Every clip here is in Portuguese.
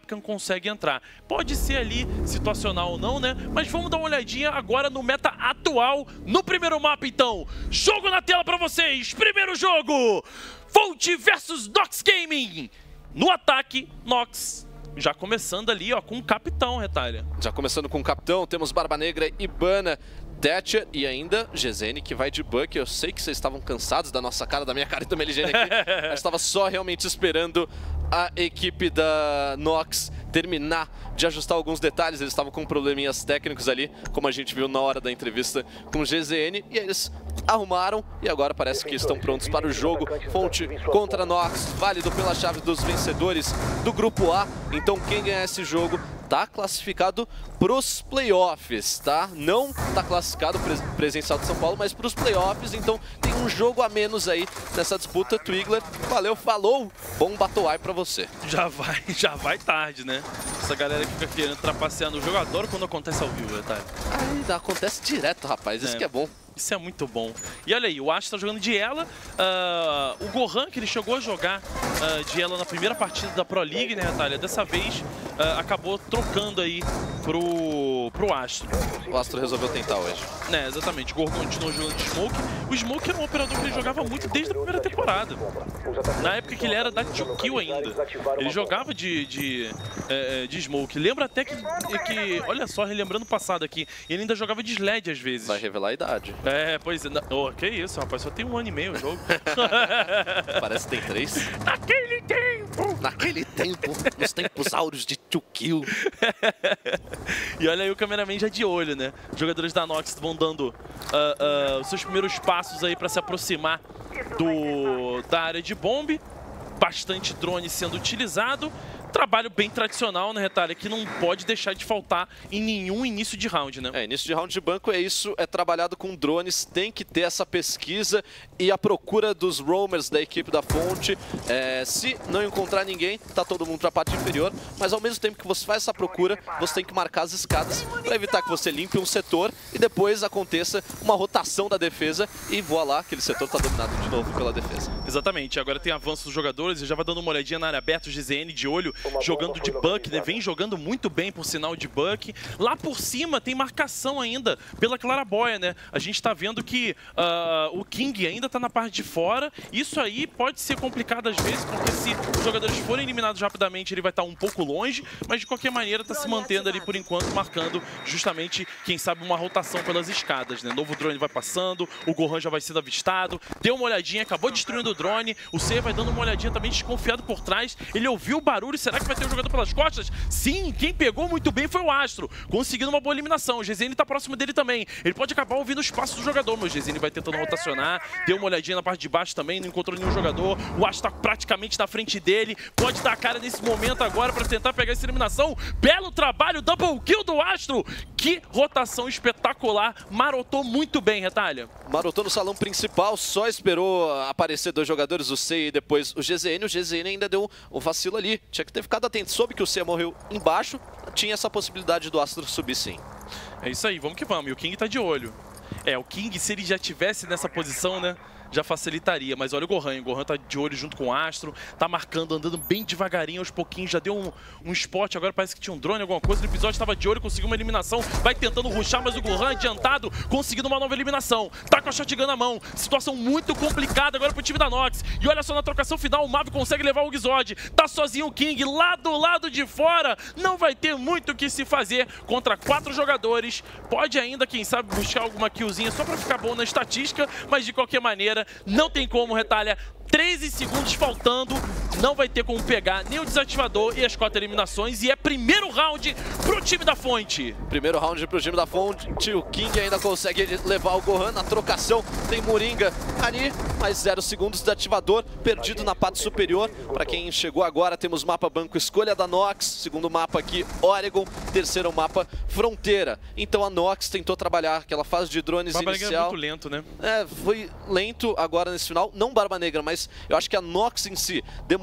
Capcom consegue entrar. Pode ser ali situacional ou não, né? Mas vamos dar uma olhadinha agora no meta atual, no primeiro mapa, então. Jogo na tela pra vocês. Primeiro jogo, Volt versus Nox Gaming. No ataque, Nox. Já começando ali, ó, com o capitão, Retalha. Já começando com o capitão, temos Barba Negra, Ibana, Thatcher e ainda GZN, que vai de Buck. Eu sei que vocês estavam cansados da nossa cara, da minha cara e do Meligene aqui. Eu estava só realmente esperando a equipe da Nox terminar de ajustar alguns detalhes. Eles estavam com probleminhas técnicos ali, como a gente viu na hora da entrevista com o GZN. E eles arrumaram e agora parece que estão prontos para o jogo. Fonte contra Nox, válido pela chave dos vencedores do Grupo A. Então quem ganhar esse jogo tá classificado pros playoffs, tá? Não tá classificado presencial de São Paulo, mas pros playoffs, então tem um jogo a menos aí nessa disputa. Twigler, valeu, falou, bom Battle Eye pra você. Já vai tarde, né? Essa galera que fica querendo trapacear no jogo, adoro quando acontece ao vivo, tá? Ainda acontece direto, rapaz, isso que é bom. Isso é muito bom. E olha aí, o Ash tá jogando de Ela. O Gohan, que ele chegou a jogar de Ela na primeira partida da Pro League, né, Natália? Dessa vez acabou trocando aí pro Astro. O Astro resolveu tentar hoje. Né, exatamente. O Gohan continuou jogando de Smoke. O Smoke era um operador que ele jogava muito desde a primeira temporada. Na época que ele era da 2Kill ainda. Ele jogava de Smoke. Lembra até que... Olha só, relembrando o passado aqui. Ele ainda jogava de Sled às vezes. Vai revelar a idade. Pois é. Oh, que isso, rapaz. Só tem 1 ano e meio o jogo. Parece que tem 3. Naquele tempo! Naquele tempo, nos tempos áureos de 2Kill. E olha aí o cameraman já de olho, né? Os jogadores da Nox vão dando os seus primeiros passos aí pra se aproximar da área de bombe. Bastante drone sendo utilizado. Trabalho bem tradicional, né, Retalha, que não pode deixar de faltar em nenhum início de round, né? Início de round de banco é isso, é trabalhado com drones, tem que ter essa pesquisa e a procura dos roamers da equipe da Fonte. Se não encontrar ninguém, tá todo mundo pra parte inferior, mas ao mesmo tempo que você faz essa procura, você tem que marcar as escadas para evitar que você limpe um setor e depois aconteça uma rotação da defesa e voa lá, aquele setor tá dominado de novo pela defesa. Exatamente, agora tem avanço dos jogadores, e já vai dando uma olhadinha na área aberta, o GZN de olho, jogando de Buck, né? Vem jogando muito bem, por sinal, de Buck. Lá por cima tem marcação ainda pela Claraboia, né? A gente tá vendo que o King ainda tá na parte de fora. Isso aí pode ser complicado às vezes, porque se os jogadores forem eliminados rapidamente, ele vai estar um pouco longe, mas de qualquer maneira tá se mantendo ali por enquanto, marcando justamente, quem sabe, uma rotação pelas escadas, né? Novo drone vai passando, o Gohan já vai sendo avistado, deu uma olhadinha, acabou destruindo o drone, o C vai dando uma olhadinha também desconfiado por trás, ele ouviu o barulho, será que vai ter um jogador pelas costas? Sim, quem pegou muito bem foi o Astro, conseguindo uma boa eliminação. O GZN tá próximo dele também, ele pode acabar ouvindo o espaço do jogador, mas o GZN vai tentando rotacionar, deu uma olhadinha na parte de baixo também, não encontrou nenhum jogador, o Astro tá praticamente na frente dele, pode dar a cara nesse momento agora para tentar pegar essa eliminação. Belo trabalho, double kill do Astro, que rotação espetacular, marotou muito bem, Retalha. Marotou no salão principal, só esperou aparecer 2 jogadores, o C e depois o GZN ainda deu um vacilo ali, tinha que ter ficado atento, soube que o C morreu embaixo, tinha essa possibilidade do Astro subir sim. É isso aí, vamos que vamos, e o King tá de olho. O King, se ele já tivesse nessa posição, né, já facilitaria, mas olha o Gohan tá de olho junto com o Astro, tá marcando, andando bem devagarinho, aos pouquinhos, já deu um spot, agora parece que tinha um drone, alguma coisa, no episódio tava de olho, conseguiu uma eliminação, vai tentando rushar, mas o Gohan adiantado, conseguindo uma nova eliminação, tá com a shotgun na mão, situação muito complicada agora pro time da Nox, e olha só na trocação final, o Mavi consegue levar o Xod, tá sozinho o King, lá do lado de fora, não vai ter muito o que se fazer contra 4 jogadores, pode ainda, quem sabe, buscar alguma killzinha só pra ficar bom na estatística, mas de qualquer maneira, não tem como, Retalha, 13 segundos faltando, não vai ter como pegar nem o desativador e as 4 eliminações, e é primeiro round pro time da Fonte. Primeiro round pro time da Fonte, o King ainda consegue levar o Gohan na trocação, tem Moringa ali, mais 0 segundos de ativador, perdido na parte superior. Para quem chegou agora, temos mapa banco escolha da Nox, segundo mapa aqui Oregon, terceiro mapa Fronteira. Então a Nox tentou trabalhar aquela fase de drones Barba inicial. Negra é muito lento, né? Foi lento agora nesse final, não Barba Negra, mas eu acho que a Nox em si demorou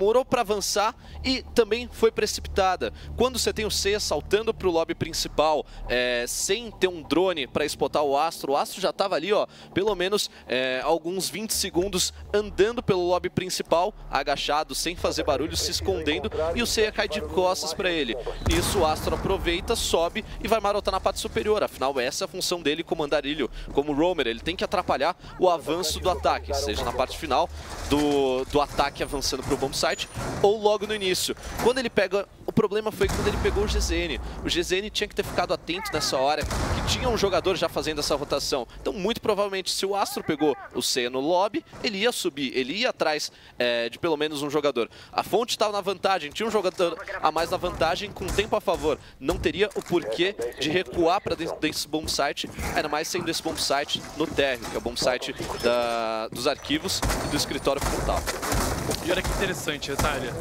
demorou para avançar e também foi precipitada. Quando você tem o Seiya saltando para o lobby principal, sem ter um drone para spotar o Astro já estava ali, ó, pelo menos alguns 20 segundos andando pelo lobby principal, agachado, sem fazer barulho, se escondendo, e o Seiya cai de costas para ele. Nisso o Astro aproveita, sobe e vai marotar na parte superior. Afinal, essa é a função dele como andarilho, como roamer. Ele tem que atrapalhar o avanço do ataque, seja na parte final do ataque avançando para o bomb site ou logo no início. Quando ele pega... O problema foi quando ele pegou o GZN. O GZN tinha que ter ficado atento nessa hora, que tinha um jogador já fazendo essa rotação. Então, muito provavelmente, se o Astro pegou o Seiya no lobby, ele ia subir, ele ia atrás de pelo menos um jogador. A Fonte estava na vantagem, tinha um jogador a mais na vantagem, com tempo a favor. Não teria o porquê de recuar para dentro desse bomb site, ainda mais sendo esse bomb site no térreo, que é o bomb site dos arquivos e do escritório frontal. E olha que interessante, Natália.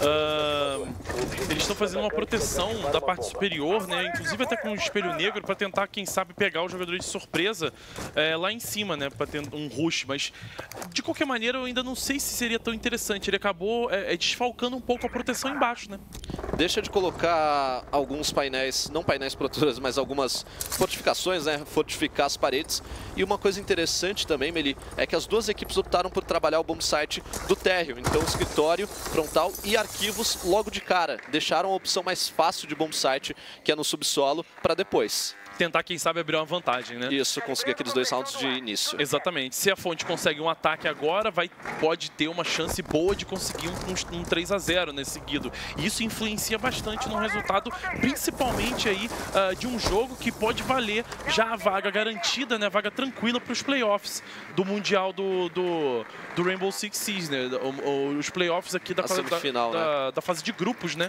Eles estão fazendo uma proteção da parte superior, né? Inclusive até com o espelho negro, para tentar, quem sabe, pegar o jogador de surpresa lá em cima, né? Para ter um rush. Mas, de qualquer maneira, eu ainda não sei se seria tão interessante. Ele acabou desfalcando um pouco a proteção embaixo, né? Deixa de colocar alguns painéis, não painéis protetoras, mas algumas fortificações, né? Fortificar as paredes. E uma coisa interessante também, Meli, é que as duas equipes optaram por trabalhar o bomb site do térreo. Então, escritório, frontal e arquivos logo de cara. Deixaram a opção mais fácil de bomb site, que é no subsolo, para depois. Tentar, quem sabe, abrir uma vantagem, né? Isso, conseguir aqueles 2 rounds de início. Exatamente. Se a Fonte consegue um ataque agora, pode ter uma chance boa de conseguir um 3-0, né, seguido. E isso influencia bastante no resultado, principalmente aí de um jogo que pode valer já a vaga garantida, né, vaga tranquila para os playoffs do Mundial do Rainbow Six Siege, né? Os playoffs aqui da fase de grupos, né,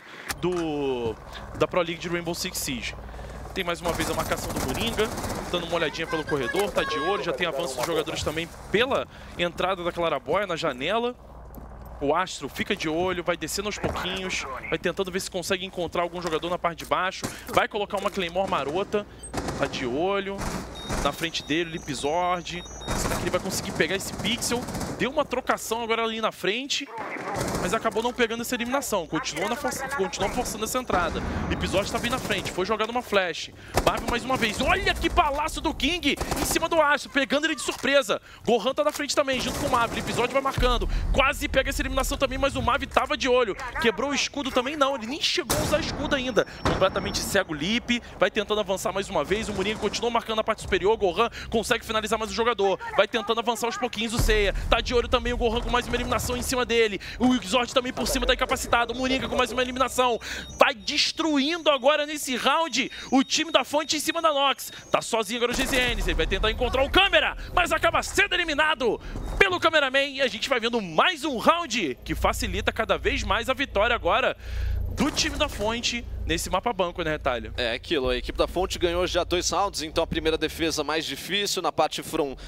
da Pro League de Rainbow Six Siege. Tem mais uma vez a marcação do Moringa, dando uma olhadinha pelo corredor, tá de olho, já tem avanço dos jogadores também pela entrada da Claraboia na janela. O Astro fica de olho, vai descendo aos pouquinhos, vai tentando ver se consegue encontrar algum jogador na parte de baixo, vai colocar uma Claymore marota, tá de olho, na frente dele, Lipzord. Será que ele vai conseguir pegar esse pixel? Deu uma trocação agora ali na frente, mas acabou não pegando essa eliminação. Continua forçando essa entrada. Lipzord tá bem na frente, foi jogado uma flash. Marvel mais uma vez. Olha que balaço do King em cima do Astro, pegando ele de surpresa. Gohan tá na frente também, junto com o Mavi. Lipzord vai marcando. Quase pega essa eliminação também, mas o Mavi tava de olho. Quebrou o escudo também, não. Ele nem chegou a usar escudo ainda. Completamente cego Lip. Vai tentando avançar mais uma vez. O Moringa continua marcando a parte superior. Gohan consegue finalizar mais o jogador. Vai tentando avançar aos pouquinhos o Seiya. Tá de olho também o Gohan com mais uma eliminação em cima dele. O Exort também por cima tá incapacitado. O Moringa com mais uma eliminação. Vai destruindo agora nesse round o time da Fonte em cima da Nox. Tá sozinho agora o GZN. Ele vai tentar encontrar o câmera, mas acaba sendo eliminado pelo cameraman. E a gente vai vendo mais um round que facilita cada vez mais a vitória agora do time da Fonte nesse mapa banco, né, Retalho? É aquilo, a equipe da Fonte ganhou já 2 rounds, então a primeira defesa mais difícil na parte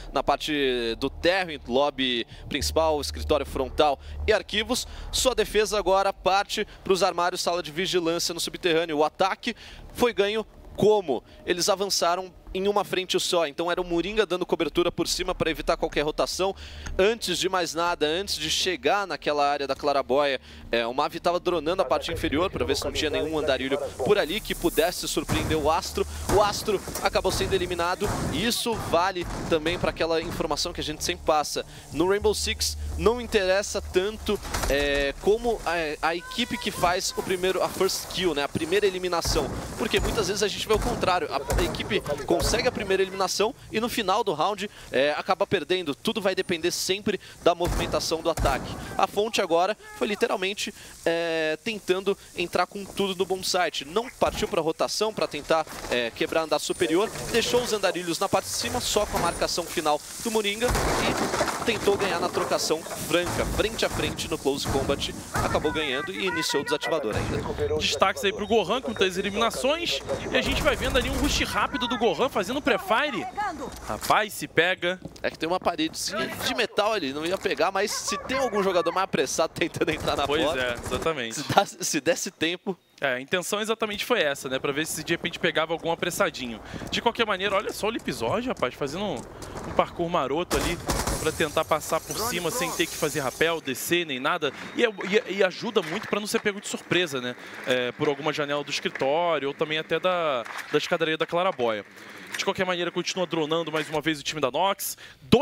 do térreo, lobby principal, escritório frontal e arquivos. Sua defesa agora parte para os armários, sala de vigilância no subterrâneo. O ataque foi ganho como? Eles avançaram em uma frente só, então era o Moringa dando cobertura por cima para evitar qualquer rotação. Antes de mais nada, antes de chegar naquela área da Claraboia, o Mavi estava dronando a parte inferior para ver se não tinha nenhum andarilho por ali que pudesse surpreender o Astro. O Astro acabou sendo eliminado e isso vale também para aquela informação que a gente sempre passa. No Rainbow Six não interessa tanto como a equipe que faz a first kill, né, a primeira eliminação, porque muitas vezes a gente vê o contrário, a equipe consegue a primeira eliminação e no final do round acaba perdendo. Tudo vai depender sempre da movimentação do ataque. A Fonte agora foi literalmente tentando entrar com tudo no bomb site. Não partiu para rotação para tentar quebrar andar superior, deixou os andarilhos na parte de cima só com a marcação final do Moringa e tentou ganhar na trocação franca, frente a frente no close combat. Acabou ganhando e iniciou o desativador ainda. Destaques aí pro Gohan com 3 eliminações e a gente vai vendo ali um rush rápido do Gohan fazendo pré-fire. Rapaz, se pega. É que tem uma paredezinha de metal ali, não ia pegar, mas se tem algum jogador mais apressado tentando entrar na porta... Pois é, exatamente. Se desse tempo... A intenção exatamente foi essa, né? Pra ver se de repente pegava algum apressadinho. De qualquer maneira, olha só o Lipzord, rapaz, fazendo um parkour maroto ali. para tentar passar por cima sem ter que fazer rapel, descer, nem nada. E ajuda muito para não ser pego de surpresa, né? Por alguma janela do escritório ou também até da escadaria da Claraboia. De qualquer maneira, continua dronando mais uma vez o time da Nox.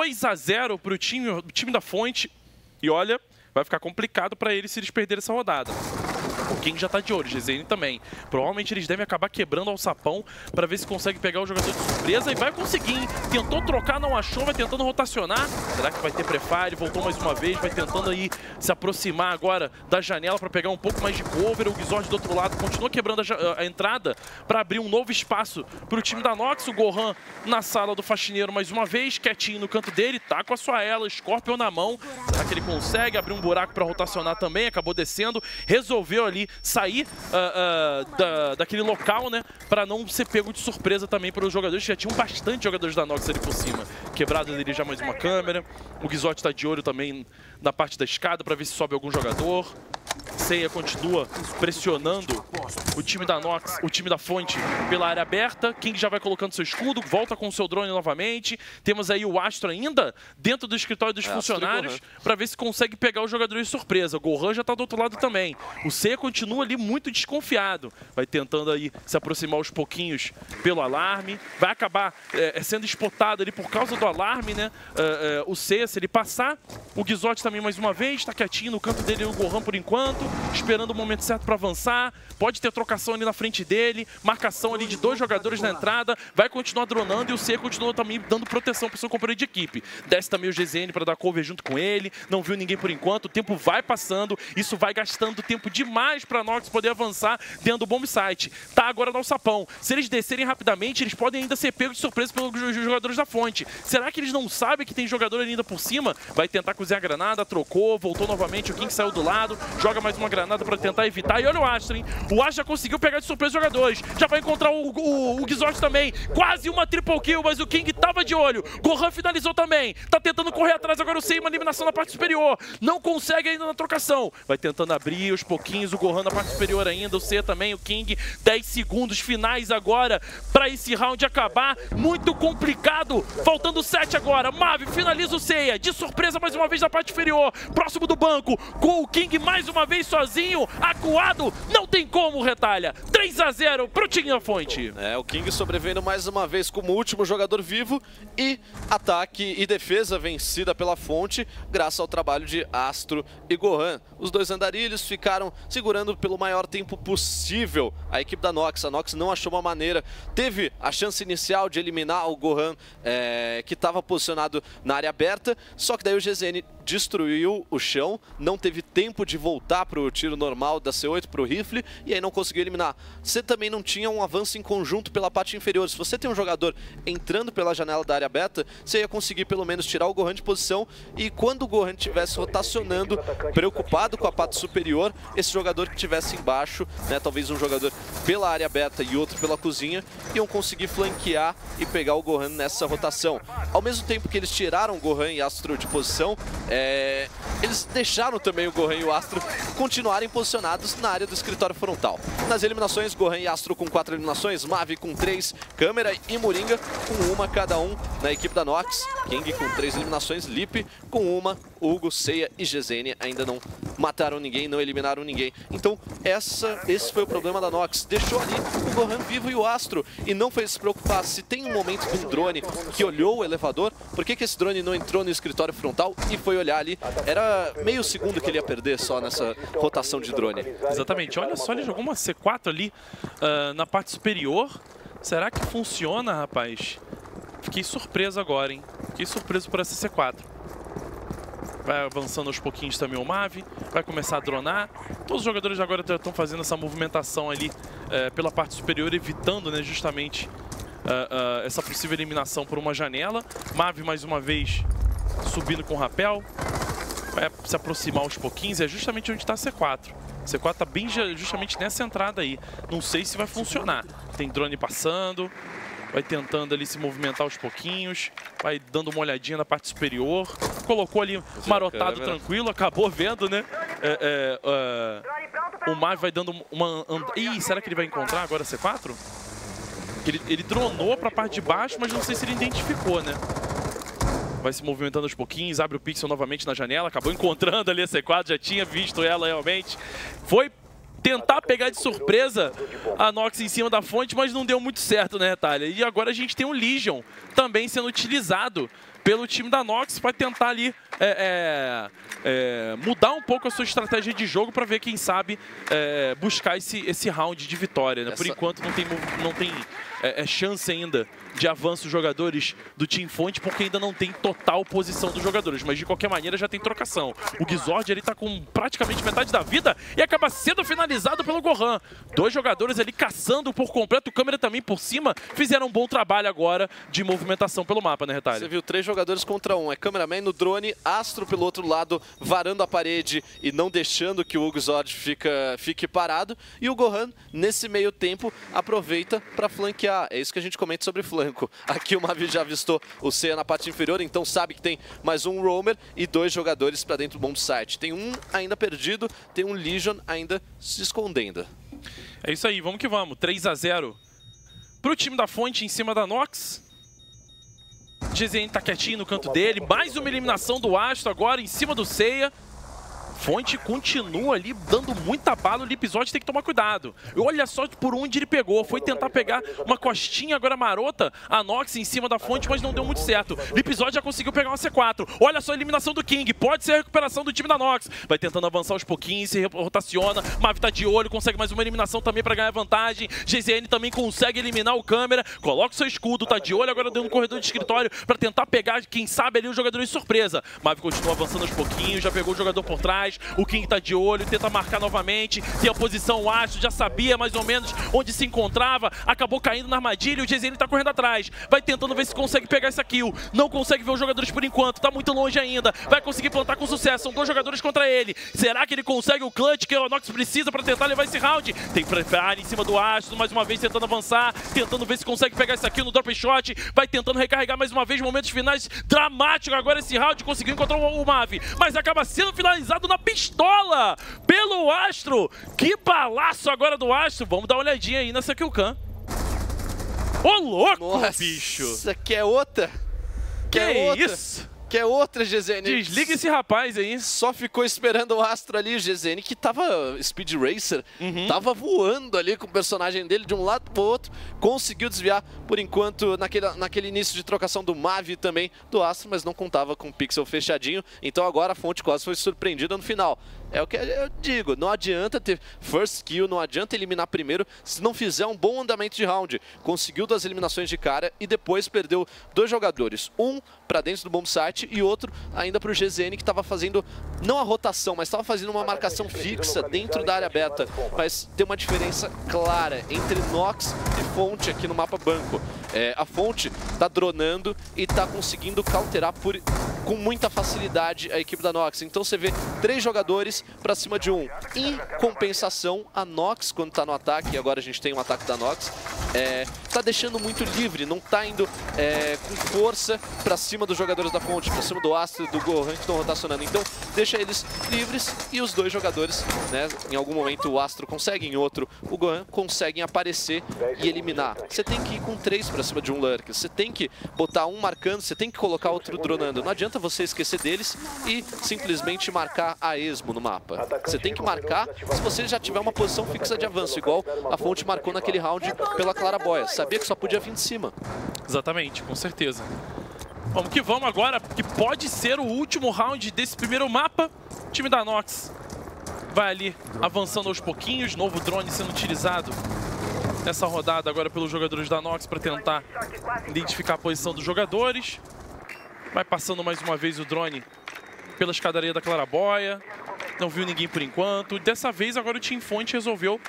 2-0 para o time da Fonte. E olha, vai ficar complicado para eles se eles perderem essa rodada. O King já tá de olho, GZN também. Provavelmente eles devem acabar quebrando ao sapão para ver se consegue pegar o jogador de surpresa. E vai conseguir, hein? Tentou trocar, não achou, vai tentando rotacionar. Será que vai ter prefire? Voltou mais uma vez, vai tentando aí se aproximar agora da janela para pegar um pouco mais de cover. O Gizord do outro lado continua quebrando a entrada para abrir um novo espaço para o time da Nox. O Gohan na sala do faxineiro mais uma vez, quietinho no canto dele, tá com a sua ela, Scorpion na mão. Será que ele consegue abrir um buraco para rotacionar também? Acabou descendo, resolveu ali sair daquele local, né, para não ser pego de surpresa também para os jogadores. Já tinham bastante jogadores da Nox ali por cima. Quebrado dele já mais uma câmera. O Gizot está de olho também na parte da escada para ver se sobe algum jogador. Seiya continua pressionando o time da Nox, o time da Fonte pela área aberta. King já vai colocando seu escudo, volta com o seu drone novamente. Temos aí o Astro ainda dentro do escritório dos funcionários para ver se consegue pegar os jogadores de surpresa. O Gohan já está do outro lado também. O Seiya continua ali muito desconfiado. Vai tentando aí se aproximar aos pouquinhos pelo alarme. Vai acabar sendo spotado ali por causa do alarme, né? O Seiya, se ele passar, o Gizot também mais uma vez, está quietinho no canto dele, o Gohan por enquanto, esperando o momento certo para avançar. Pode ter trocação ali na frente dele, marcação ali de 2 jogadores na entrada, vai continuar dronando e o Seiya continua também dando proteção para o seu companheiro de equipe. Desce também o GZN para dar cover junto com ele, não viu ninguém por enquanto, o tempo vai passando, isso vai gastando tempo demais para a Nox poder avançar dentro do bomb site. Tá agora no alçapão, se eles descerem rapidamente, eles podem ainda ser pegos de surpresa pelos jogadores da Fonte. Será que eles não sabem que tem jogador ainda por cima? Vai tentar cozinhar a granada, trocou, voltou novamente, o King saiu do lado, joga mais uma granada para tentar evitar. E olha o Astro, hein? O Astro já conseguiu pegar de surpresa os jogadores. Já vai encontrar o Gizort também. Quase uma triple kill, mas o King tava de olho. Gohan finalizou também. Tá tentando correr atrás agora o Seiya, uma eliminação na parte superior. Não consegue ainda na trocação. Vai tentando abrir aos pouquinhos o Gohan na parte superior ainda. O Seiya também, o King. 10 segundos finais agora para esse round acabar. Muito complicado. Faltando 7 agora. Mavi finaliza o Seiya. De surpresa mais uma vez na parte inferior. Próximo do banco. Com o King mais uma vez sozinho. Acuado. Não tem como, retalha. 3-0 pro time da Fonte. O King sobrevivendo mais uma vez como último jogador vivo. E ataque e defesa vencida pela Fonte, graças ao trabalho de Astro e Gohan. Os dois andarilhos ficaram segurando pelo maior tempo possível a equipe da Nox. A Nox não achou uma maneira. Teve a chance inicial de eliminar o Gohan, que estava posicionado na área aberta. Só que daí o GZN destruiu o chão, não teve tempo de voltar para o tiro normal da C8 para o rifle e aí não conseguiu eliminar. Você também não tinha um avanço em conjunto pela parte inferior. Se você tem um jogador entrando pela janela da área beta, você ia conseguir pelo menos tirar o Gohan de posição e quando o Gohan estivesse rotacionando, preocupado com a parte superior, esse jogador que estivesse embaixo, né, talvez um jogador pela área beta e outro pela cozinha, iam conseguir flanquear e pegar o Gohan nessa rotação. Ao mesmo tempo que eles tiraram o Gohan e Astro de posição, eles deixaram também o Gohan e o Astro continuarem posicionados na área do escritório frontal. Nas eliminações, Gohan e Astro com 4 eliminações, Mavi com 3, Câmera e Moringa com 1 cada um na equipe da Nox. King com 3 eliminações, Lip com 1, Hugo, Seiya e GZN ainda não mataram ninguém, não eliminaram ninguém. Então esse foi o problema da Nox. Deixou ali o Gohan vivo e o Astro e não fez se preocupar se tem um momento de um drone que olhou o elevador, por que esse drone não entrou no escritório frontal e foi olhar ali? Era meio segundo que ele ia perder só nessa rotação de drone. Exatamente, olha só, ele jogou uma C4 ali na parte superior. Será que funciona, rapaz? Fiquei surpreso agora, hein? Fiquei surpreso por essa C4. Vai avançando aos pouquinhos também o Mavi, vai começar a dronar. Todos os jogadores agora estão fazendo essa movimentação ali pela parte superior, evitando, né, justamente essa possível eliminação por uma janela. Mavi mais uma vez subindo com o rapel, vai se aproximar aos pouquinhos, é justamente onde está a C4. A C4 está bem justamente nessa entrada aí. Não sei se vai funcionar. Tem drone passando, vai tentando ali se movimentar aos pouquinhos, vai dando uma olhadinha na parte superior. Colocou ali marotado tranquilo, acabou vendo, né? O Mavi vai dando uma... Ih, será que ele vai encontrar agora a C4? Ele dronou para a parte de baixo, mas não sei se ele identificou, né? vai se movimentando aos pouquinhos, abre o pixel novamente na janela, acabou encontrando ali a C4, já tinha visto ela realmente. Foi tentar pegar de surpresa a Nox em cima da fonte, mas não deu muito certo, né, Retalha? E agora a gente tem o Legion também sendo utilizado pelo time da Nox para tentar ali mudar um pouco a sua estratégia de jogo para ver, quem sabe, buscar esse round de vitória, né? Por enquanto não tem chance ainda de avanço os jogadores do Team Fonte, porque ainda não tem total posição dos jogadores, mas de qualquer maneira já tem trocação. O Gizord ele tá com praticamente metade da vida e acaba sendo finalizado pelo Gohan. 2 jogadores ali caçando por completo, o câmera também por cima, fizeram um bom trabalho agora de movimentação pelo mapa, né, Retalha? Você viu 3 jogadores contra 1, é cameraman no drone, Astro pelo outro lado, varando a parede e não deixando que o Gizord fique parado, e o Gohan, nesse meio tempo, aproveita para flanquear. É isso que a gente comenta sobre flanco. Aqui o Mavi já avistou o Seiya na parte inferior, então sabe que tem mais um roamer e 2 jogadores para dentro do bomb site. Tem um ainda perdido, tem um Legion ainda se escondendo. É isso aí, vamos que vamos. 3-0 pro time da Fonte em cima da Nox. GZN tá quietinho no canto dele, mais uma eliminação do Astro agora em cima do Seiya. Fonte continua ali dando muita bala, o Lipizod tem que tomar cuidado. E olha só por onde ele pegou, foi tentar pegar uma costinha agora marota, a Nox em cima da Fonte, mas não deu muito certo. Lipizod já conseguiu pegar uma C4, olha só a eliminação do King, pode ser a recuperação do time da Nox. Vai tentando avançar aos pouquinhos, se rotaciona, Mavi tá de olho, consegue mais uma eliminação também para ganhar vantagem. GZN também consegue eliminar o câmera, coloca o seu escudo, tá de olho agora dentro do corredor de escritório para tentar pegar, quem sabe ali, o jogador de surpresa. Mavi continua avançando aos pouquinhos, já pegou o jogador por trás. O King tá de olho, tenta marcar novamente. Tem a posição, o Astro já sabia mais ou menos onde se encontrava. Acabou caindo na armadilha, o GZN tá correndo atrás. Vai tentando ver se consegue pegar essa kill. Não consegue ver os jogadores por enquanto, tá muito longe ainda. Vai conseguir plantar com sucesso, são 2 jogadores contra ele. Será que ele consegue o clutch que o Nox precisa pra tentar levar esse round? Tem que preparar em cima do Astro, mais uma vez tentando avançar, tentando ver se consegue pegar essa kill no drop shot. Vai tentando recarregar mais uma vez, momentos finais dramáticos agora esse round. Conseguiu encontrar o Mavi, mas acaba sendo finalizado na pistola pelo Astro. Que balaço agora do Astro. Vamos dar uma olhadinha aí nessa Killcam. Ô, louco, nossa, bicho. Isso aqui é outra. Que é isso? Que é outra, GZN. Desliga esse rapaz aí. Só ficou esperando o Astro ali, GZN, que tava Speed Racer, tava voando ali com o personagem dele de um lado pro outro, conseguiu desviar por enquanto naquele início de trocação do Mavi também do Astro, mas não contava com o pixel fechadinho, então agora a Fonte quase foi surpreendida no final. É o que eu digo, não adianta ter first kill, não adianta eliminar primeiro se não fizer um bom andamento de round. Conseguiu 2 eliminações de cara e depois perdeu 2 jogadores. Um para dentro do bomb site e outro ainda para o GZN, que estava fazendo, não a rotação, mas estava fazendo uma marcação fixa dentro da área beta. Mas tem uma diferença clara entre Nox e Fonte aqui no mapa banco. A Fonte está dronando e está conseguindo counterar com muita facilidade a equipe da Nox. Então você vê 3 jogadores para cima de um. Em compensação, a Nox, quando está no ataque, e agora a gente tem um ataque da Nox, está deixando muito livre, não está indo com força para cima dos jogadores da Fonte, para cima do Astro e do Gohan que estão rotacionando. Então deixa eles livres e os 2 jogadores, né, em algum momento o Astro consegue, em outro o Gohan, conseguem aparecer e eliminar. Você tem que ir com 3 para cima de um Lurker, você tem que botar um marcando, você tem que colocar outro dronando. Não adianta você esquecer deles e simplesmente marcar a esmo no mapa. Você tem que marcar se você já tiver uma posição fixa de avanço, igual a Fonte marcou naquele round pela Claraboia. Sabia que só podia vir de cima. Exatamente, com certeza. Vamos que vamos agora, que pode ser o último round desse primeiro mapa. O time da Nox vai ali avançando aos pouquinhos, novo drone sendo utilizado nessa rodada agora pelos jogadores da Nox para tentar identificar a posição dos jogadores. Vai passando mais uma vez o drone pela escadaria da Claraboia. Não viu ninguém por enquanto. Dessa vez agora o Team Fonte resolveu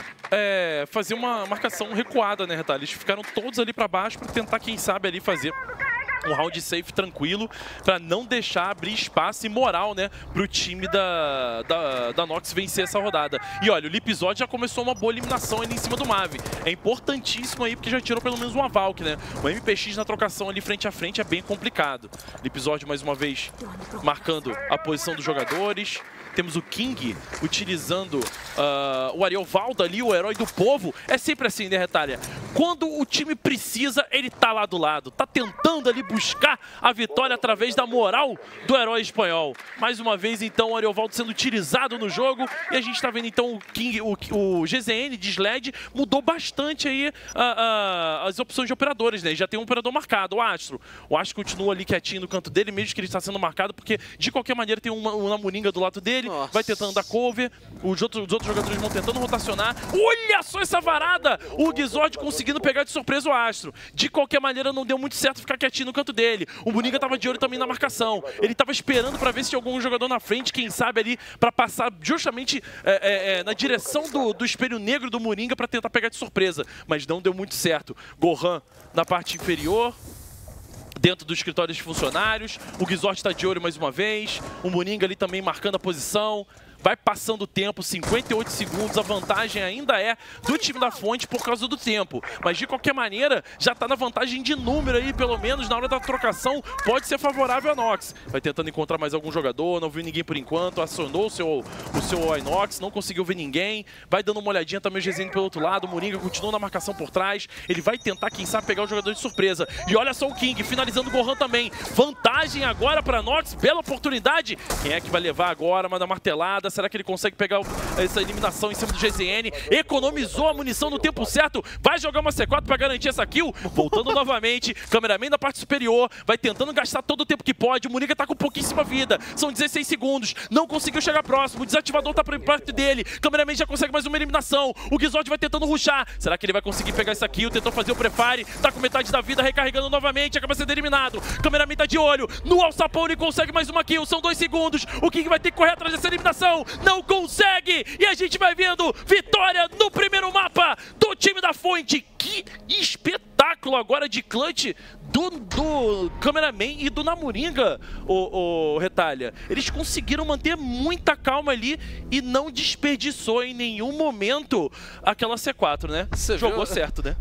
fazer uma marcação recuada, né, Retalha? Eles ficaram todos ali para baixo para tentar, quem sabe, ali fazer um round safe tranquilo, para não deixar abrir espaço e moral, né, pro time da Nox vencer essa rodada. E olha, o Lipizod já começou uma boa eliminação ali em cima do Mavi. É importantíssimo aí, porque já tirou pelo menos uma Valk, né? O MPX na trocação ali frente a frente é bem complicado. Lipizod mais uma vez marcando a posição dos jogadores. Temos o King utilizando o Ariovaldo ali, o herói do povo. É sempre assim, né, Retalha? quando o time precisa, ele tá lá do lado. Tá tentando ali buscar a vitória através da moral do herói espanhol. Mais uma vez, então, o Ariovaldo sendo utilizado no jogo. E a gente tá vendo, então, o GZN de SLED mudou bastante aí as opções de operadores, né? Já tem um operador marcado, o Astro. O Astro continua ali quietinho no canto dele, mesmo que ele está sendo marcado, porque, de qualquer maneira, tem um Namuninga do lado dele. Nossa. Vai tentando dar cover. Os outros jogadores vão tentando rotacionar. Olha só essa varada! O Gizord conseguindo pegar de surpresa o Astro. De qualquer maneira, não deu muito certo ficar quietinho no canto dele. O Muninga tava de olho também na marcação. Ele tava esperando para ver se tinha algum jogador na frente, quem sabe ali, para passar justamente na direção do espelho negro do Muninga para tentar pegar de surpresa. Mas não deu muito certo. Gohan na parte inferior, dentro do escritório de funcionários. O Gizord está de olho mais uma vez. O Muninga ali também marcando a posição. Vai passando o tempo, 58 segundos, a vantagem ainda é do time da Fonte por causa do tempo. Mas de qualquer maneira, já está na vantagem de número aí, pelo menos na hora da trocação, pode ser favorável a Nox. Vai tentando encontrar mais algum jogador, não viu ninguém por enquanto, acionou o seu Inox, não conseguiu ver ninguém. Vai dando uma olhadinha também o GZN pelo outro lado, o Muninga continua na marcação por trás. Ele vai tentar, quem sabe, pegar o jogador de surpresa. E olha só o King, finalizando o Gohan também. Vantagem agora para a Nox, bela oportunidade. Quem é que vai levar agora? Manda martelada. Será que ele consegue pegar essa eliminação em cima do GZN? Economizou a munição no tempo certo. Vai jogar uma C4 para garantir essa kill. Voltando novamente. Cameraman da parte superior. Vai tentando gastar todo o tempo que pode. O Muninga tá com pouquíssima vida. São 16 segundos. Não conseguiu chegar próximo. O desativador tá por perto dele. Cameraman já consegue mais uma eliminação. O Gizord vai tentando rushar. Será que ele vai conseguir pegar essa kill? Tentou fazer o prefire. Tá com metade da vida. Recarregando novamente. Acaba sendo eliminado. Cameraman tá de olho. No alçapão ele consegue mais uma kill. São 2 segundos. O King vai ter que correr atrás dessa eliminação. Não consegue! E a gente vai vendo vitória no primeiro mapa do time da Fonte. Que espetáculo agora de clutch do Cameraman e do Namuninga, o Retalha. Eles conseguiram manter muita calma ali e não desperdiçou em nenhum momento aquela C4, né? Jogou certo, né?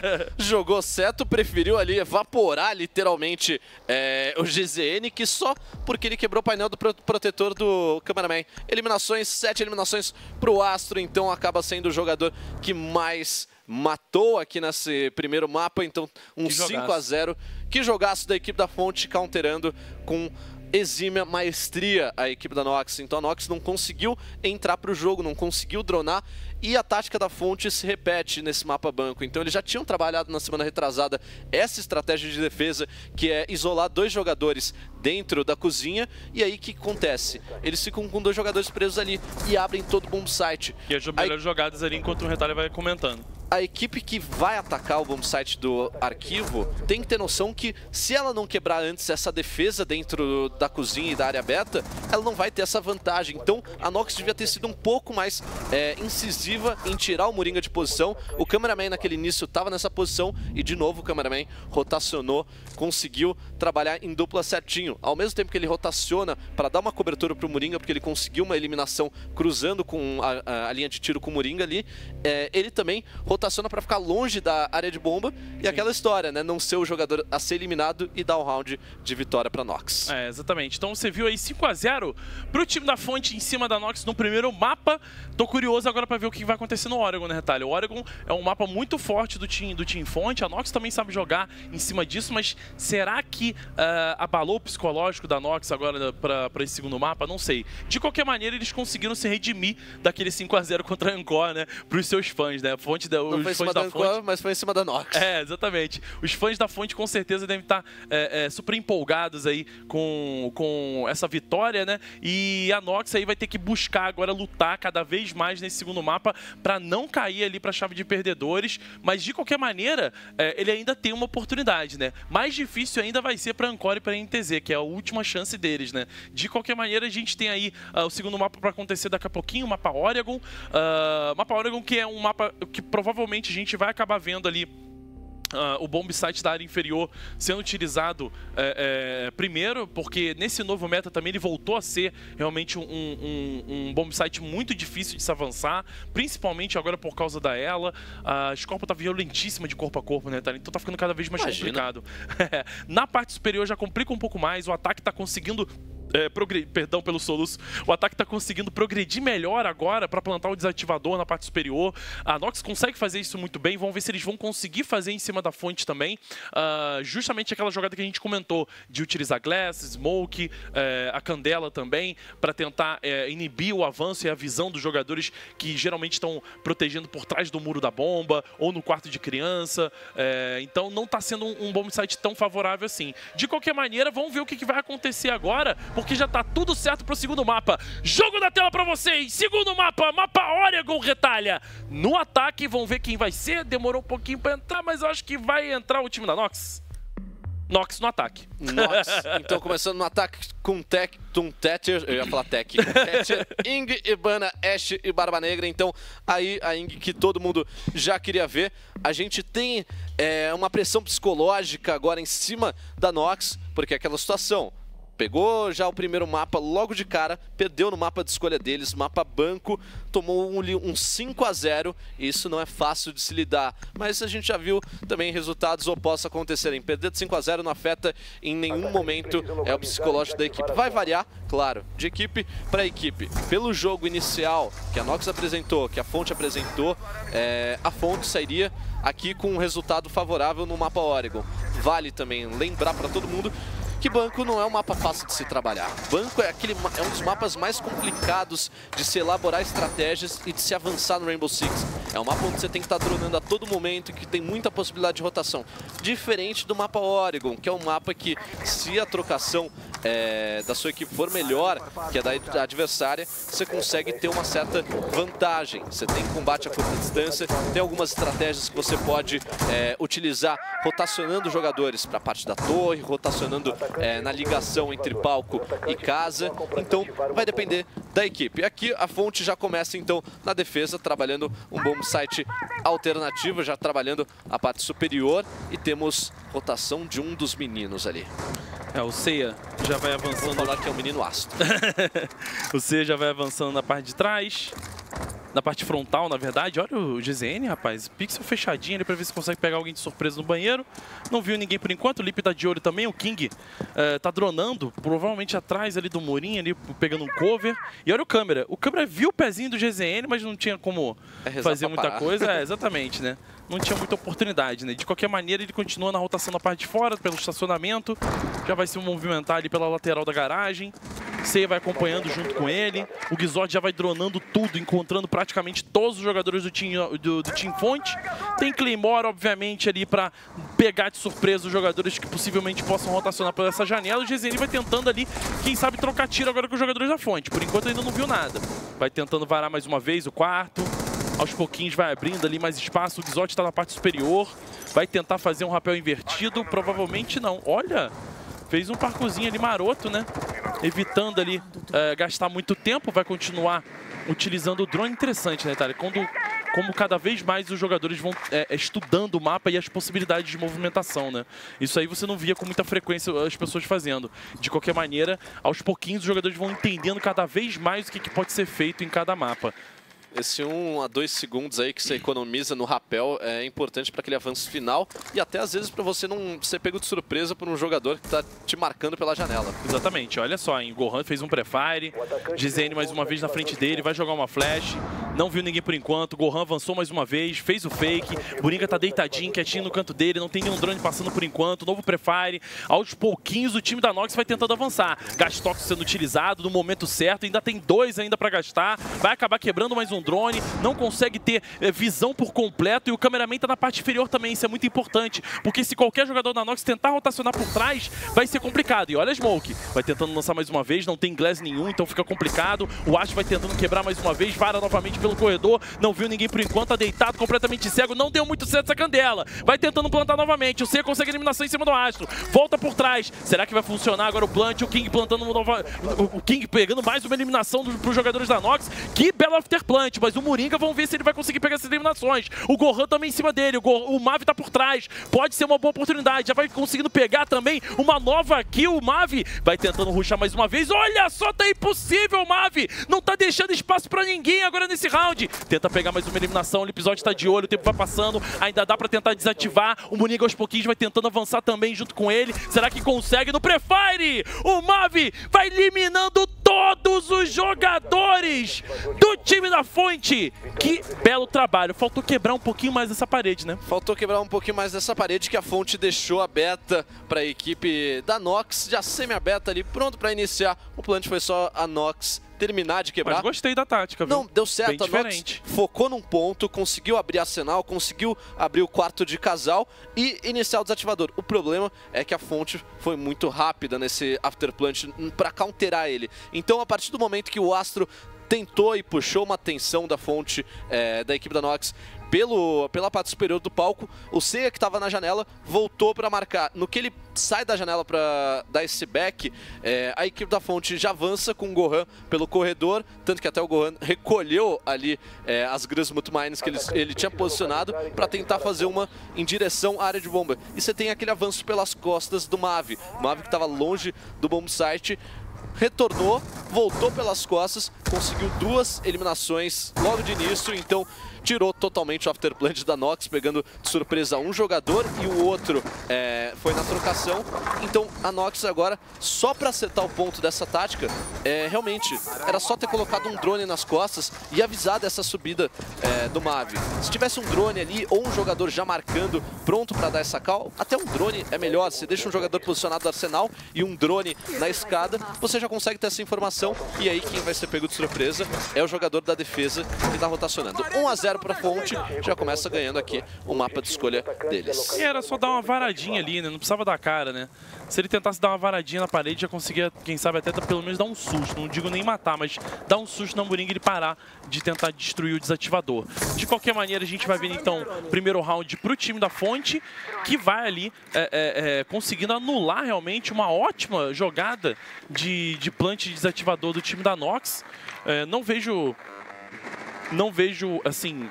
Jogou certo, preferiu ali evaporar literalmente o GZN, que só porque ele quebrou o painel do protetor do Cameraman. Eliminações, 7 eliminações pro Astro, então acaba sendo o jogador que mais matou aqui nesse primeiro mapa, então um 5-0. Que jogaço da equipe da Fonte, counterando com exímia maestria a equipe da Nox. Então a Nox não conseguiu entrar para o jogo, não conseguiu dronar, e a tática da Fonte se repete nesse mapa banco. Então eles já tinham trabalhado na semana retrasada essa estratégia de defesa, que é isolar 2 jogadores dentro da cozinha, e aí o que acontece? Eles ficam com 2 jogadores presos ali e abrem todo o bomb site. E as melhores jogadas ali enquanto o Retalha vai comentando. A equipe que vai atacar o bomb site do arquivo tem que ter noção que, se ela não quebrar antes essa defesa dentro da cozinha e da área beta, ela não vai ter essa vantagem. Então a Nox devia ter sido um pouco mais incisiva em tirar o Muninga de posição. O Cameraman naquele início estava nessa posição e de novo o Cameraman rotacionou, conseguiu trabalhar em dupla certinho. Ao mesmo tempo que ele rotaciona para dar uma cobertura para o Muninga, porque ele conseguiu uma eliminação cruzando com a linha de tiro com o Muninga ali, ele também rotaciona para ficar longe da área de bomba. E aquela história, né? Não ser o jogador a ser eliminado e dar um round de vitória para Nox. Exatamente. Então você viu aí 5-0 pro time da Fonte em cima da Nox no primeiro mapa. Tô curioso agora para ver o que vai acontecer no Oregon, né, Retalha? O Oregon é um mapa muito forte do time Fonte. A Nox também sabe jogar em cima disso, mas será que abalou o psicológico da Nox agora para esse segundo mapa? Não sei. De qualquer maneira, eles conseguiram se redimir daquele 5-0 contra a Ancor, né? Pros seus fãs, né? Não foi em cima da Ancor, mas foi em cima da Nox. Exatamente. Os fãs da Fonte com certeza devem estar super empolgados aí com essa vitória, né? E a Nox aí vai ter que buscar agora lutar cada vez mais nesse segundo mapa para não cair ali para a chave de perdedores, mas de qualquer maneira, ele ainda tem uma oportunidade, né? Mais difícil ainda vai ser para Ancor e para NTZ, que é a última chance deles, né? De qualquer maneira, a gente tem aí o segundo mapa para acontecer daqui a pouquinho, o mapa Oregon. Mapa Oregon, que é um mapa que provavelmente a gente vai acabar vendo ali o bomb site da área inferior sendo utilizado primeiro, porque nesse novo meta também ele voltou a ser realmente um bomb site muito difícil de se avançar, principalmente agora por causa da Ela. A Scorpion tá violentíssima de corpo a corpo, né, então tá ficando cada vez mais complicado. Na parte superior já complica um pouco mais, o ataque tá conseguindo perdão pelo soluço, o ataque está conseguindo progredir melhor agora para plantar o desativador na parte superior. A Nox consegue fazer isso muito bem, vamos ver se eles vão conseguir fazer em cima da fonte também. Justamente aquela jogada que a gente comentou, de utilizar Glass, Smoke, a Candela também, para tentar inibir o avanço e a visão dos jogadores que geralmente estão protegendo por trás do muro da bomba ou no quarto de criança. Então não está sendo um bomb site tão favorável assim. De qualquer maneira, vamos ver o que vai acontecer agora, porque já tá tudo certo pro segundo mapa. Jogo da tela pra vocês. Segundo mapa, mapa Oregon, Retalha. No ataque, vamos ver quem vai ser. Demorou um pouquinho pra entrar, mas eu acho que vai entrar o time da Nox. Nox no ataque. Nox. Então, começando no ataque com Thatcher, eu ia falar Tech, com Thatcher, Ing, Ibana, Ashe e Barba Negra. Então, aí a Ing que todo mundo já queria ver. A gente tem uma pressão psicológica agora em cima da Nox, porque é aquela situação. Pegou já o primeiro mapa logo de cara, perdeu no mapa de escolha deles, mapa banco, tomou um 5-0, e isso não é fácil de se lidar. Mas a gente já viu também resultados opostos acontecerem. Perder de 5-0 não afeta em nenhum momento o psicológico da equipe. Vai variar, claro, de equipe para equipe. Pelo jogo inicial que a Nox apresentou, que a Fonte apresentou, a Fonte sairia aqui com um resultado favorável no mapa Oregon. Vale também lembrar para todo mundo que banco não é um mapa fácil de se trabalhar. Banco é um dos mapas mais complicados de se elaborar estratégias e de se avançar no Rainbow Six. É um mapa onde você tem que estar dronando a todo momento e que tem muita possibilidade de rotação. Diferente do mapa Oregon, que é um mapa que, se a trocação da sua equipe for melhor que a da adversária, você consegue ter uma certa vantagem. Você tem combate a curta distância, tem algumas estratégias que você pode utilizar rotacionando jogadores para a parte da torre, rotacionando na ligação entre palco e casa. Então vai depender da equipe. Aqui a Fonte já começa então na defesa, trabalhando um bomb site alternativo, já trabalhando a parte superior, e temos rotação de um dos meninos ali. O Seiya já vai avançando. Vou falar que é o menino ácido. O Seiya já vai avançando na parte de trás. Na parte frontal, na verdade. Olha o GZN, rapaz. Pixel fechadinho ali pra ver se consegue pegar alguém de surpresa no banheiro. Não viu ninguém por enquanto. O Lip tá de olho também. O King tá dronando, provavelmente atrás ali do murinho, ali pegando um cover. E olha o câmera. O câmera viu o pezinho do GZN, mas não tinha como fazer muita coisa. Exatamente, né? Não tinha muita oportunidade, né? De qualquer maneira, ele continua na rotação na parte de fora, pelo estacionamento. Já vai se movimentar ali pela lateral da garagem. Seiya vai acompanhando junto com ele. O Guizod já vai dronando tudo, encontrando praticamente todos os jogadores do Team Fonte. Tem Claymore, obviamente, ali para pegar de surpresa os jogadores que possivelmente possam rotacionar por essa janela. O GZN vai tentando ali, quem sabe, trocar tiro agora com os jogadores da Fonte. Por enquanto ainda não viu nada. Vai tentando varar mais uma vez o quarto. Aos pouquinhos vai abrindo ali mais espaço. O Guizod está na parte superior. Vai tentar fazer um rapel invertido. Provavelmente não. Olha, fez um parkourzinho ali maroto, né? Evitando ali gastar muito tempo. Vai continuar utilizando o drone. Interessante, né, Thalia? Como cada vez mais os jogadores vão estudando o mapa e as possibilidades de movimentação, né? Isso aí você não via com muita frequência as pessoas fazendo. De qualquer maneira, aos pouquinhos os jogadores vão entendendo cada vez mais o que pode ser feito em cada mapa. Esse 1 a 2 segundos aí que você economiza no rapel é importante para aquele avanço final, e até às vezes para você não ser pego de surpresa por um jogador que está te marcando pela janela. Exatamente, olha só, hein? Gohan fez um pré-fire, GZN mais uma vez na frente dele, vai jogar uma flash, não viu ninguém por enquanto, Gohan avançou mais uma vez, fez o fake, Buringa tá deitadinho, quietinho no canto dele, não tem nenhum drone passando por enquanto, novo pré-fire, aos pouquinhos o time da Nox vai tentando avançar, Gastox sendo utilizado no momento certo, ainda tem 2 ainda para gastar, vai acabar quebrando mais um drone, não consegue ter visão por completo, e o cameraman tá na parte inferior também, isso é muito importante, porque se qualquer jogador da Nox tentar rotacionar por trás, vai ser complicado. E olha a Smoke, vai tentando lançar mais uma vez, não tem glass nenhum, então fica complicado. O Ashe vai tentando quebrar mais uma vez, vara novamente pelo corredor, não viu ninguém por enquanto, tá deitado, completamente cego, não deu muito certo essa Candela. Vai tentando plantar novamente, o Seiya consegue a eliminação em cima do Astro, volta por trás, será que vai funcionar agora o plant? O King plantando o King pegando mais uma eliminação pros jogadores da Nox, que belo after plant, mas o Muringa, vamos ver se ele vai conseguir pegar essas eliminações. O Gohan também em cima dele, o Mavi tá por trás, pode ser uma boa oportunidade, já vai conseguindo pegar também uma nova kill. O Mavi vai tentando rushar mais uma vez, olha só, tá impossível o Mavi, não tá deixando espaço pra ninguém agora nesse esse round. Tenta pegar mais uma eliminação, o episódio tá de olho, o tempo vai passando, ainda dá pra tentar desativar. O Moringa aos pouquinhos vai tentando avançar também junto com ele. Será que consegue no Prefire? O Mavi vai eliminando todos os jogadores do time da Fonte. Que belo trabalho. Faltou quebrar um pouquinho mais essa parede, né? Faltou quebrar um pouquinho mais dessa parede que a Fonte deixou aberta para a equipe da Nox, já semi-aberta ali, pronto para iniciar. O plant foi só a Nox terminar de quebrar. Mas gostei da tática, viu? Não, deu certo. Bem a Nox focou num ponto, conseguiu abrir arsenal, conseguiu abrir o quarto de casal e iniciar o desativador. O problema é que a Fonte foi muito rápida nesse afterplant para counterar ele. Então, a partir do momento que o Astro tentou e puxou uma atenção da Fonte, da equipe da Nox, pela parte superior do palco, o Seiya que estava na janela voltou para marcar. No que ele sai da janela para dar esse back, a equipe da Fonte já avança com o Gohan pelo corredor, tanto que até o Gohan recolheu ali as Grasmut Mines que ele tinha posicionado para tentar fazer uma em direção à área de bomba. E você tem aquele avanço pelas costas do Mavi. O Mavi que estava longe do bomb site, retornou, voltou pelas costas, conseguiu 2 eliminações logo de início, então tirou totalmente o afterplant da Nox, pegando de surpresa um jogador e o outro foi na trocação. Então a Nox agora, só para acertar o ponto dessa tática, realmente era só ter colocado um drone nas costas e avisar dessa subida do Mavi. Se tivesse um drone ali ou um jogador já marcando, pronto para dar essa call, até um drone é melhor. Você deixa um jogador posicionado no arsenal e um drone na escada, você já consegue ter essa informação, e aí quem vai ser pego de surpresa é o jogador da defesa que está rotacionando. 1 a 0 para a Fonte, já começa ganhando aqui o mapa de escolha deles. E era só dar uma varadinha ali, né? Não precisava dar cara, né? Se ele tentasse dar uma varadinha na parede, já conseguia, quem sabe, até pelo menos dar um susto. Não digo nem matar, mas dar um susto na Moringa e ele parar de tentar destruir o desativador. De qualquer maneira, a gente vai ver então o primeiro round para o time da Fonte, que vai ali conseguindo anular realmente uma ótima jogada de plant de desativador do time da Nox. Não vejo assim,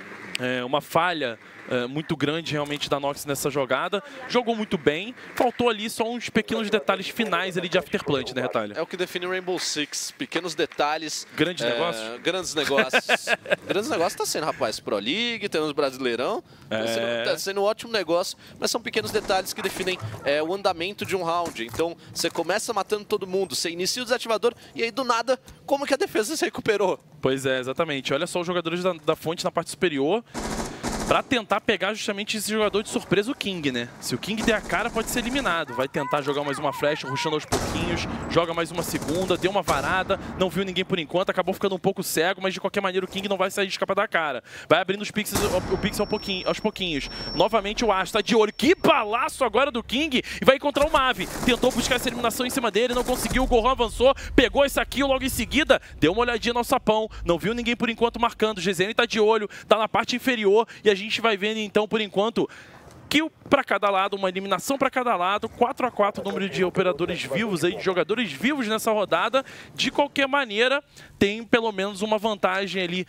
uma falha muito grande realmente da Nox nessa jogada. Jogou muito bem, faltou ali só uns pequenos detalhes finais ali de afterplant, né, Retalha? É o que define o Rainbow Six, pequenos detalhes. Grandes negócios? Grandes negócios. Grandes negócios tá sendo, rapaz, Pro League, temos Brasileirão, tá sendo um ótimo negócio, mas são pequenos detalhes que definem o andamento de um round. Então, você começa matando todo mundo, você inicia o desativador e aí do nada, como que a defesa se recuperou? Pois é, exatamente. Olha só os jogadores da Fonte na parte superior, pra tentar pegar justamente esse jogador de surpresa, o King, né? Se o King der a cara, pode ser eliminado. Vai tentar jogar mais uma flecha, rushando aos pouquinhos, joga mais uma segunda, deu uma varada, não viu ninguém por enquanto, acabou ficando um pouco cego, mas de qualquer maneira o King não vai sair de escapa da cara. Vai abrindo o pixel aos pouquinhos. Novamente o Astro tá de olho. Que balaço agora do King! E vai encontrar o Mavi. Tentou buscar essa eliminação em cima dele, não conseguiu. O Gohan avançou, pegou esse aqui logo em seguida, deu uma olhadinha no sapão, não viu ninguém por enquanto marcando. O GZN tá de olho, tá na parte inferior e a gente vai vendo então por enquanto kill para cada lado, uma eliminação para cada lado, 4 a 4 o número de operadores vivos aí, de jogadores vivos nessa rodada. De qualquer maneira, tem pelo menos uma vantagem ali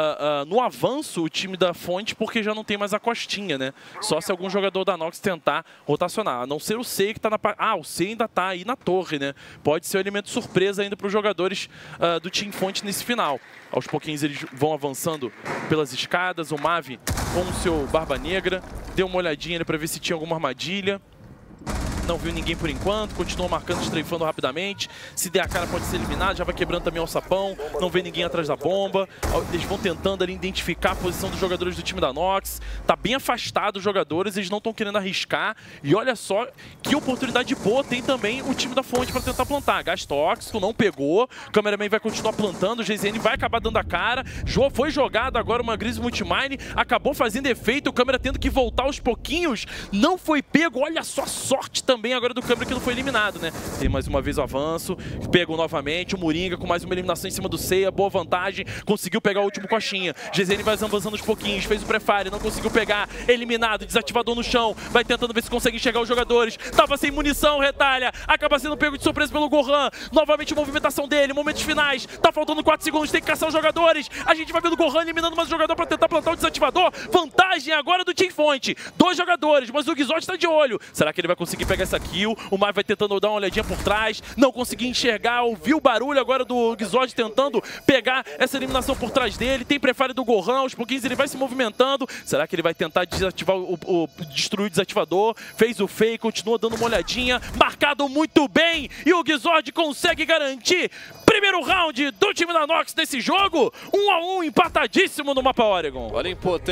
no avanço o time da Fonte, porque já não tem mais a costinha, né? Só se algum jogador da Nox tentar rotacionar, a não ser o Sei que tá na... o Sei ainda tá aí na torre, né? Pode ser um elemento surpresa ainda para os jogadores do Team Fonte nesse final. Aos pouquinhos eles vão avançando pelas escadas, o Mavi com o seu Barba Negra, deu uma olhadinha para ver se tinha alguma armadilha. Não viu ninguém por enquanto, continua marcando, estreifando rapidamente. Se der a cara pode ser eliminado, já vai quebrando também o sapão. Não vê ninguém atrás da bomba. Eles vão tentando ali identificar a posição dos jogadores do time da Nox. Tá bem afastado os jogadores, eles não estão querendo arriscar. E olha só que oportunidade boa tem também o time da Fonte para tentar plantar. Gás tóxico, não pegou. O Cameraman vai continuar plantando, o GZN vai acabar dando a cara. Foi jogado agora uma Grasmut Mine, acabou fazendo efeito, o Câmera tendo que voltar aos pouquinhos. Não foi pego, olha só a sorte também agora do Câmera que não foi eliminado, né? Tem mais uma vez o avanço, pegou novamente o Moringa com mais uma eliminação em cima do Seiya, boa vantagem, conseguiu pegar o último coxinha. GZN vai avançando aos pouquinhos, fez o prefire, não conseguiu pegar, eliminado, desativador no chão, vai tentando ver se consegue enxergar os jogadores, tava sem munição, Retalha, acaba sendo pego de surpresa pelo Gohan, novamente a movimentação dele, momentos finais, tá faltando 4 segundos, tem que caçar os jogadores, a gente vai vendo o Gohan eliminando mais um jogador pra tentar plantar o desativador, vantagem agora do Team Fonte, 2 jogadores, mas o Guizotti tá de olho, será que ele vai conseguir pegar essa kill. O Mavi vai tentando dar uma olhadinha por trás, não conseguiu enxergar, ouviu o barulho agora do Gizod tentando pegar essa eliminação por trás dele. Tem prefire do Gohan, aos pouquinhos ele vai se movimentando. Será que ele vai tentar desativar destruir o desativador? Fez o fake, continua dando uma olhadinha, marcado muito bem, e o Gizod consegue garantir primeiro round do time da Nox nesse jogo. 1 a 1, empatadíssimo no mapa Oregon. Olha,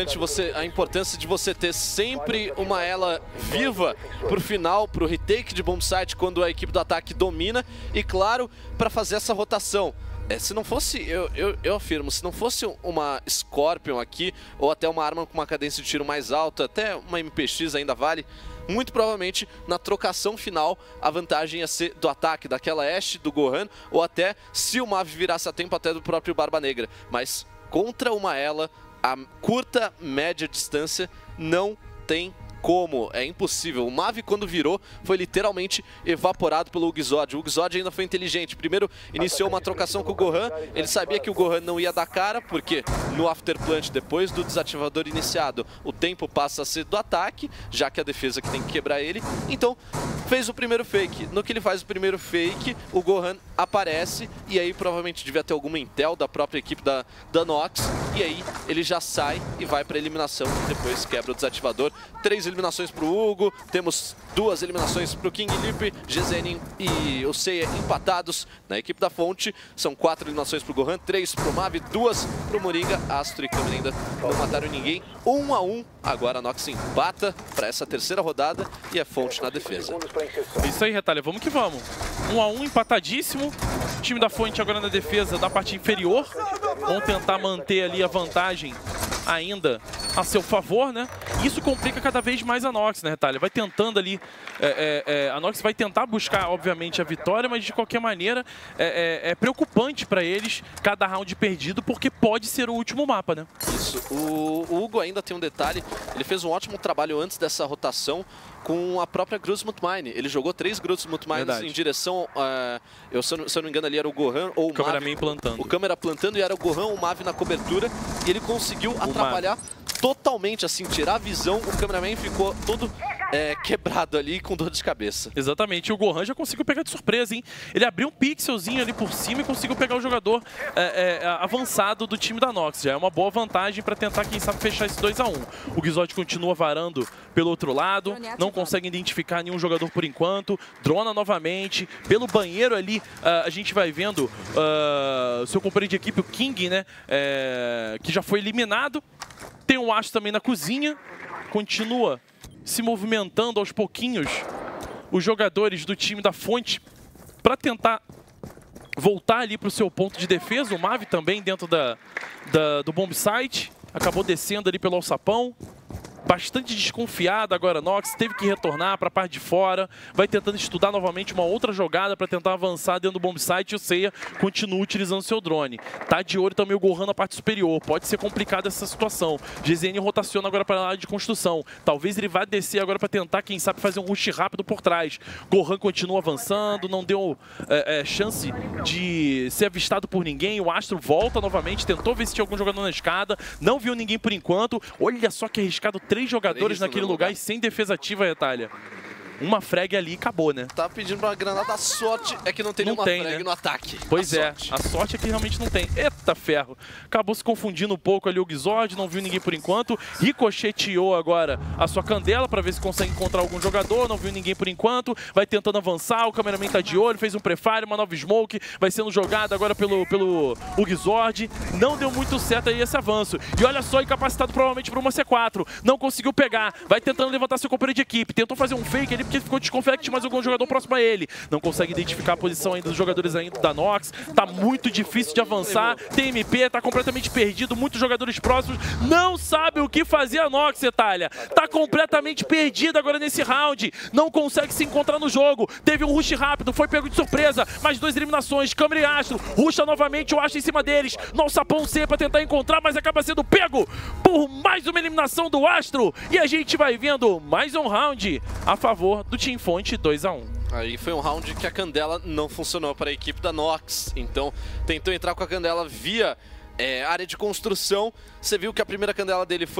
a importância de você ter sempre uma ela viva pro final, pro retake de bomb site quando a equipe do ataque domina, e claro, para fazer essa rotação. Se não fosse, eu afirmo, se não fosse uma Scorpion aqui, ou até uma arma com uma cadência de tiro mais alta, até uma MPX ainda vale, muito provavelmente na trocação final a vantagem ia ser do ataque, daquela Ashe, do Gohan, ou até se o Mavi virasse a tempo até do próprio Barba Negra. Mas contra uma ela, a curta, média distância não tem como, é impossível. O Mavi, quando virou, foi literalmente evaporado pelo Gizod. O Gizod ainda foi inteligente. Primeiro iniciou uma trocação com o Gohan, ele sabia que o Gohan não ia dar cara, porque no Afterplant, depois do desativador iniciado, o tempo passa a ser do ataque, já que a defesa que tem que quebrar ele. Então, fez o primeiro fake. No que ele faz o primeiro fake, o Gohan aparece, e aí provavelmente devia ter alguma intel da própria equipe da Nox, e aí ele já sai e vai para eliminação, depois quebra o desativador. 3 eliminações para o Hugo, temos 2 eliminações para o King Lip, GZN e o Seiya empatados na equipe da Fonte. São 4 eliminações para o Gohan, 3 para o Mavi, 2 para o Moringa. Astro e Câmera ainda não mataram ninguém. 1 a 1, agora a Nox empata para essa terceira rodada e é Fonte na defesa. Isso aí, Retalha, vamos que vamos. 1 a 1, empatadíssimo. O time da Fonte agora na defesa da parte inferior. Vão tentar manter ali a vantagem ainda a seu favor, né? Isso complica cada vez mais a Nox, né, Retalha? Vai tentando ali, a Nox vai tentar buscar, obviamente, a vitória, mas de qualquer maneira é preocupante para eles cada round perdido, porque pode ser o último mapa, né? Isso. O Hugo ainda tem um detalhe, ele fez um ótimo trabalho antes dessa rotação com a própria Grutzmut Mine. Ele jogou 3 Grutzmut Mines em direção, se eu não me engano ali era o Gohan ou o Cameraman plantando. O câmera plantando, e era o Gohan ou o Mavi na cobertura, e ele conseguiu atrapalhar totalmente, assim, tirar a visão. O cameraman ficou todo quebrado ali, com dor de cabeça. Exatamente, e o Gohan já conseguiu pegar de surpresa, hein? Ele abriu um pixelzinho ali por cima e conseguiu pegar o jogador avançado do time da Nox. Já é uma boa vantagem para tentar, quem sabe, fechar esse 2 a 1. O Gizod continua varando pelo outro lado, não consegue identificar nenhum jogador por enquanto, drona novamente, pelo banheiro ali, a gente vai vendo seu companheiro de equipe, o King, né, que já foi eliminado. Tem um Astro também na cozinha, continua se movimentando aos pouquinhos os jogadores do time da Fonte para tentar voltar ali para o seu ponto de defesa. O Mavi também dentro do bomb site, acabou descendo ali pelo alçapão. Bastante desconfiada agora a Nox, teve que retornar para a parte de fora, vai tentando estudar novamente uma outra jogada para tentar avançar dentro do bomb site, e o Seiya continua utilizando seu drone. Tá de olho também o Gohan na parte superior, pode ser complicada essa situação. GZN rotaciona agora para a área de construção, talvez ele vá descer agora para tentar, quem sabe, fazer um rush rápido por trás. Gohan continua avançando, não deu chance de ser avistado por ninguém. O Astro volta novamente, tentou ver se tinha algum jogador na escada, não viu ninguém por enquanto. Olha só que arriscado, 3 jogadores naquele lugar e sem defesa ativa, Retalha. Uma frag ali e acabou, né? Tá pedindo uma granada, a sorte é que não tem nenhuma frag, né, no ataque. Pois a sorte é que realmente não tem. Eita ferro! Acabou se confundindo um pouco ali o Gizod, não viu ninguém por enquanto. Ricocheteou agora a sua candela para ver se consegue encontrar algum jogador, não viu ninguém por enquanto. Vai tentando avançar, o cameraman tá de olho, fez um prefire, uma nova smoke, vai sendo jogado agora pelo Gizod. Não deu muito certo aí esse avanço. E olha só, incapacitado provavelmente por uma C4. Não conseguiu pegar, vai tentando levantar seu companheiro de equipe. Tentou fazer um fake ali, porque ficou desconfiado que tinha mais algum jogador próximo a ele. Não consegue identificar a posição ainda dos jogadores ainda da Nox. Tá muito difícil de avançar. TMP tá completamente perdido. Muitos jogadores próximos. Não sabe o que fazer a Nox, Retalha. Tá completamente perdida agora nesse round. Não consegue se encontrar no jogo. Teve um rush rápido. Foi pego de surpresa. Mais 2 eliminações. Câmera e Astro. Rusha novamente o Astro em cima deles. Nosso sapão C pra tentar encontrar, mas acaba sendo pego por mais uma eliminação do Astro. E a gente vai vendo mais um round a favor do Team Fonte, 2 a 1. Aí foi um round que a candela não funcionou para a equipe da Nox. Então tentou entrar com a candela via área de construção. Você viu que a primeira candela dele foi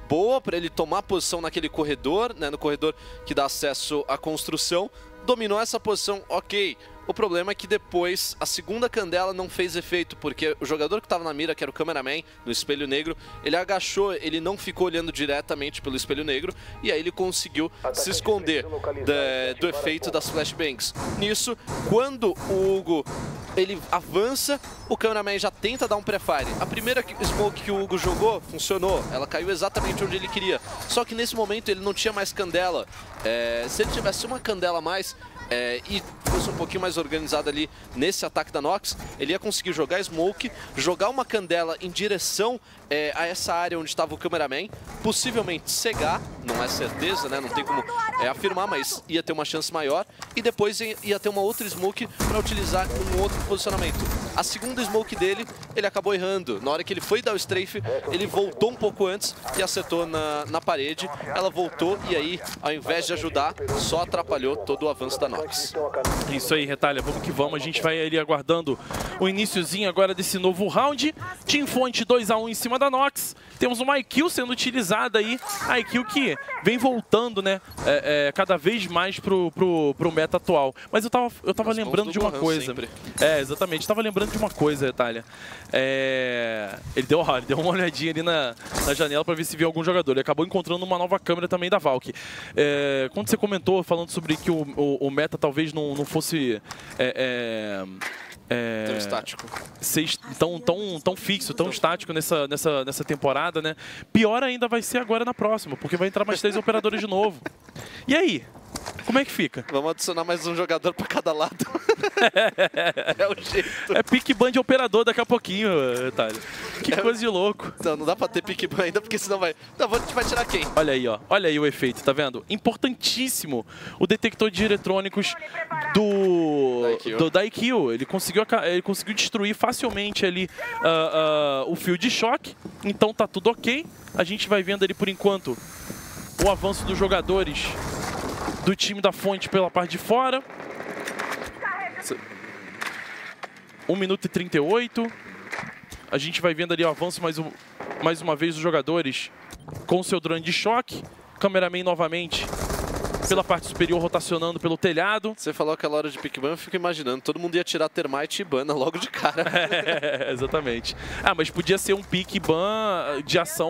boa para ele tomar posição naquele corredor, né, no corredor que dá acesso à construção. Dominou essa posição, ok. O problema é que depois a segunda candela não fez efeito, porque o jogador que estava na mira, que era o cameraman, no espelho negro, ele agachou, ele não ficou olhando diretamente pelo espelho negro, e aí ele conseguiu se esconder do efeito das flashbangs. Nisso, quando o Hugo ele avança, o cameraman já tenta dar um pré-fire. A primeira smoke que o Hugo jogou funcionou, ela caiu exatamente onde ele queria. Só que nesse momento ele não tinha mais candela. Se ele tivesse uma candela a mais, e fosse um pouquinho mais organizado ali nesse ataque da Nox, ele ia conseguir jogar smoke, jogar uma candela em direção a essa área onde estava o cameraman, possivelmente cegar, não é certeza, né? Não tem como afirmar, mas ia ter uma chance maior, e depois ia ter uma outra smoke para utilizar um outro posicionamento. A segunda smoke dele, ele acabou errando. Na hora que ele foi dar o strafe, ele voltou um pouco antes e acertou na parede. Ela voltou e aí, ao invés de ajudar, só atrapalhou todo o avanço da Nox. Isso aí, Retalha, vamos que vamos. A gente vai ali aguardando o iniciozinho agora desse novo round. Team Fonte 2 a 1 em cima da Nox. Temos uma IQ sendo utilizada aí. A IQ que vem voltando, né, cada vez mais pro meta atual. Mas eu tava lembrando de uma coisa. Sempre. Exatamente. Tava lembrando de uma coisa, Retalha. Ele deu uma olhadinha ali na janela para ver se via algum jogador. Ele acabou encontrando uma nova câmera também da Valk. Quando você comentou falando sobre que o meta talvez não fosse tão estático. Ser tão fixo, tão estático nessa temporada, né? Pior ainda vai ser agora na próxima, porque vai entrar mais 3 operadores de novo. E aí? Como é que fica? Vamos adicionar mais um jogador para cada lado. É o jeito. É pick ban de operador daqui a pouquinho, Thalio. Que coisa de louco. Não dá pra ter pick ban ainda, porque senão vai... Não, a gente vai tirar quem? Olha aí, ó. Olha aí o efeito, tá vendo? Importantíssimo o detector de eletrônicos da IQ. Ele conseguiu destruir facilmente ali o fio de choque. Então tá tudo ok. A gente vai vendo ali por enquanto o avanço dos jogadores do time da Fonte pela parte de fora. 1 minuto e 38. A gente vai vendo ali o avanço mais uma vez dos jogadores com o seu drone de choque. Cameraman novamente pela parte superior rotacionando pelo telhado. Você falou aquela hora de pick ban, eu fico imaginando, todo mundo ia tirar Termite e Bana logo de cara. Exatamente. Mas podia ser um pick ban de ação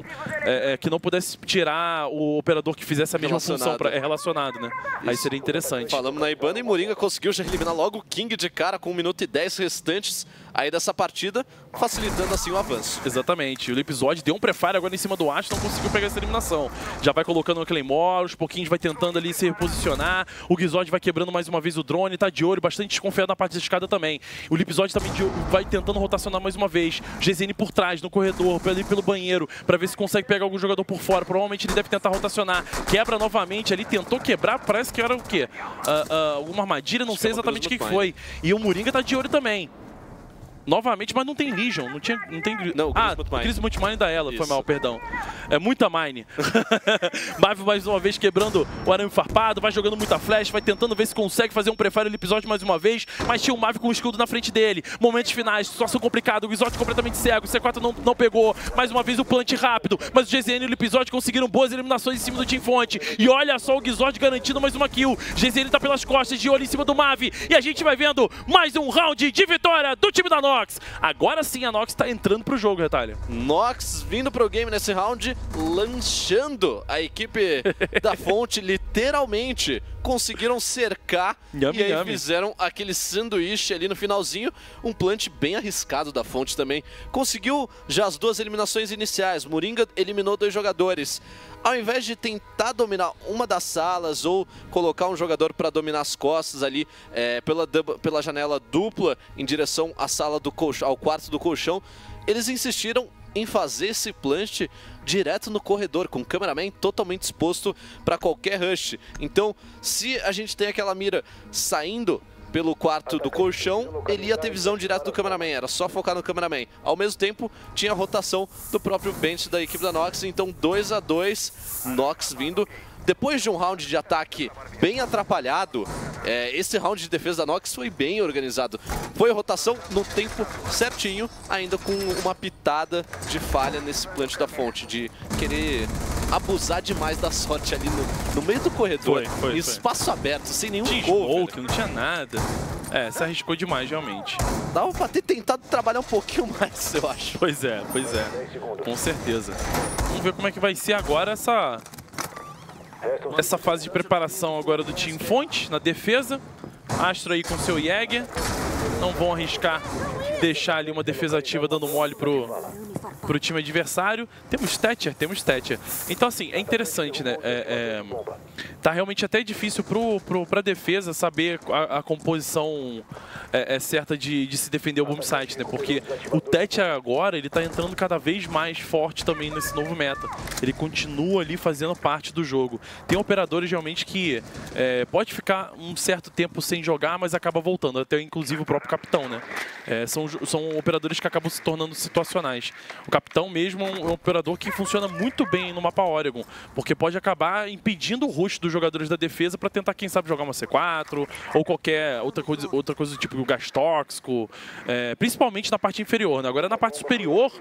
que não pudesse tirar o operador que fizesse a mesma função relacionado, né? Isso. Aí seria interessante. Falamos na Ibana e Moringa conseguiu já eliminar logo o King de cara com 1 minuto e 10 restantes aí dessa partida, facilitando assim o avanço. Exatamente. O episódio deu um pré-fire agora em cima do Ash, não conseguiu pegar essa eliminação. Já vai colocando o Claymore, aos pouquinhos vai tentando ali se reposicionar. O Gizod vai quebrando mais uma vez o drone, tá de olho, bastante desconfiado na parte da escada também. O Lipzod também vai tentando rotacionar mais uma vez. GZN por trás, no corredor, ali pelo banheiro, pra ver se consegue pegar algum jogador por fora. Provavelmente ele deve tentar rotacionar. Quebra novamente ali, tentou quebrar, parece que era o quê? Alguma armadilha, não sei exatamente o que foi. E o Moringa tá de olho também. Novamente, mas não tem Legion, não tem... Não, o Chris Multimine da ela, foi mal, perdão. É muita mine. Mavi mais uma vez quebrando o arame farpado, vai jogando muita flash, vai tentando ver se consegue fazer um prefire no episódio mais uma vez, mas tinha o Mavi com o escudo na frente dele. Momentos finais, situação complicada, o Gizod completamente cego, o C4 não pegou, mais uma vez o plant rápido, mas o GZN e o episódio conseguiram boas eliminações em cima do Team Fonte. E olha só o Gizod garantindo mais uma kill. GZN tá pelas costas, de olho em cima do Mavi, e a gente vai vendo mais um round de vitória do time da Nox. Agora sim a Nox tá entrando pro jogo, Retalha. Nox vindo pro game nesse round, lanchando a equipe da Fonte, literalmente conseguiram cercar fizeram aquele sanduíche ali no finalzinho, um plant bem arriscado da Fonte também. Conseguiu já as 2 eliminações iniciais, Moringa eliminou 2 jogadores. Ao invés de tentar dominar uma das salas ou colocar um jogador para dominar as costas ali pela janela dupla em direção à sala do colchão, ao quarto do colchão, eles insistiram em fazer esse plant direto no corredor, com o cameraman totalmente exposto para qualquer rush. Então, se a gente tem aquela mira saindo pelo quarto do colchão, ele ia ter visão direto do cameraman, era só focar no cameraman. Ao mesmo tempo, tinha a rotação do próprio bench da equipe da Nox, então 2 a 2, Nox vindo. Depois de um round de ataque bem atrapalhado, esse round de defesa da Nox foi bem organizado. Foi a rotação no tempo certinho, ainda com uma pitada de falha nesse plant da fonte, de querer abusar demais da sorte ali no meio do corredor, em espaço aberto, sem nenhum gol. Não tinha nada. Se arriscou demais, realmente. Dava pra ter tentado trabalhar um pouquinho mais, eu acho. Pois é. Com certeza. Vamos ver como é que vai ser agora essa fase de preparação agora do Team Fonte na defesa. Astro aí com seu Jäger. Não vão arriscar deixar ali uma defesa ativa dando mole pro time adversário. Temos Thatcher. Então, assim, é interessante, né? Tá realmente até difícil pra defesa saber a composição certa de se defender o bombsite, né? Porque o Thatcher agora, ele tá entrando cada vez mais forte também nesse novo meta. Ele continua ali fazendo parte do jogo. Tem operadores realmente que pode ficar um certo tempo sem jogar, mas acaba voltando. Até inclusive o próprio Capitão, né? São operadores que acabam se tornando situacionais. O Capitão mesmo é um operador que funciona muito bem no mapa Oregon, porque pode acabar impedindo o rush dos jogadores da defesa para tentar, quem sabe, jogar uma C4 ou qualquer outra coisa do tipo o gás tóxico, principalmente na parte inferior, né? Agora na parte superior,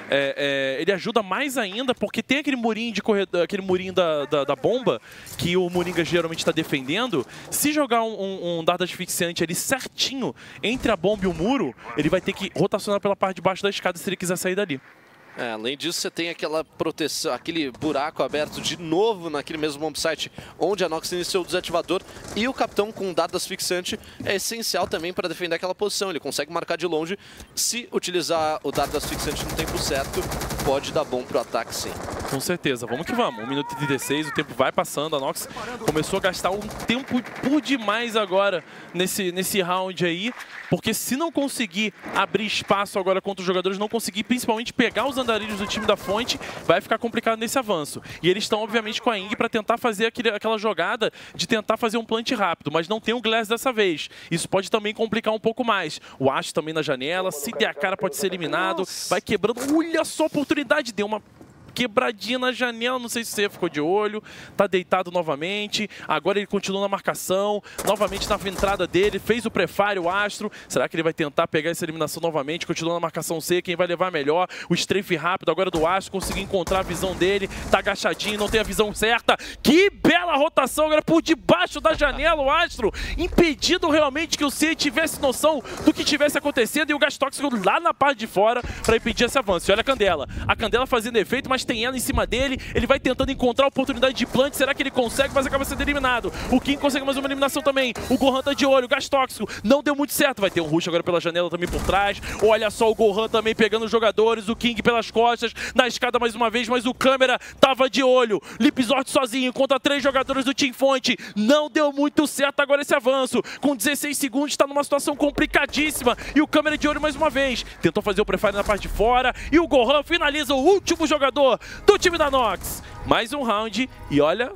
ele ajuda mais ainda, porque tem aquele murinho de corredor, aquele murinho da bomba que o Moringa geralmente está defendendo. Se jogar um dardo asfixiante ali certinho entre a bomba e o muro, ele vai ter que rotacionar pela parte de baixo da escada se ele quiser sair dali. Além disso, você tem aquela proteção, aquele buraco aberto de novo naquele mesmo bombsite onde a Nox iniciou o desativador, e o Capitão com dardo asfixiante é essencial também para defender aquela posição. Ele consegue marcar de longe. Se utilizar o dardo asfixiante no tempo certo, pode dar bom pro ataque, sim. Com certeza, vamos que vamos. 1 minuto e 36, o tempo vai passando. A Nox começou a gastar um tempo por demais agora nesse round aí, porque se não conseguir abrir espaço agora contra os jogadores, não conseguir principalmente pegar os andarilhos do time da Fonte, vai ficar complicado nesse avanço. E eles estão, obviamente, com a Ing para tentar fazer aquela jogada de tentar fazer um plant rápido, mas não tem um Glass dessa vez. Isso pode também complicar um pouco mais. O Ash também na janela, se der a cara pode ser eliminado, vai quebrando. Olha só a oportunidade, deu uma quebradinha na janela, não sei se você ficou de olho, tá deitado novamente, agora ele continua na marcação, novamente na entrada dele, fez o prefire, o Astro, será que ele vai tentar pegar essa eliminação novamente, continua na marcação C, quem vai levar melhor, o strafe rápido agora do Astro, conseguiu encontrar a visão dele, tá agachadinho, não tem a visão certa, que bela rotação agora por debaixo da janela, o Astro, impedindo realmente que o C tivesse noção do que tivesse acontecendo, e o gás tóxico lá na parte de fora para impedir esse avanço. E olha a Candela fazendo efeito, mas tem ela em cima dele, ele vai tentando encontrar a oportunidade de plant, será que ele consegue, mas acaba sendo eliminado. O King consegue mais uma eliminação também, o Gohan tá de olho, o gás tóxico, não deu muito certo, vai ter um rush agora pela janela também por trás, olha só o Gohan também pegando os jogadores, o King pelas costas, na escada mais uma vez, mas o câmera tava de olho, Lipzort sozinho contra 3 jogadores do Team Fonte, não deu muito certo agora esse avanço, com 16 segundos tá numa situação complicadíssima, e o câmera de olho mais uma vez, tentou fazer o prefire na parte de fora, e o Gohan finaliza o último jogador do time da Nox. Mais um round e olha,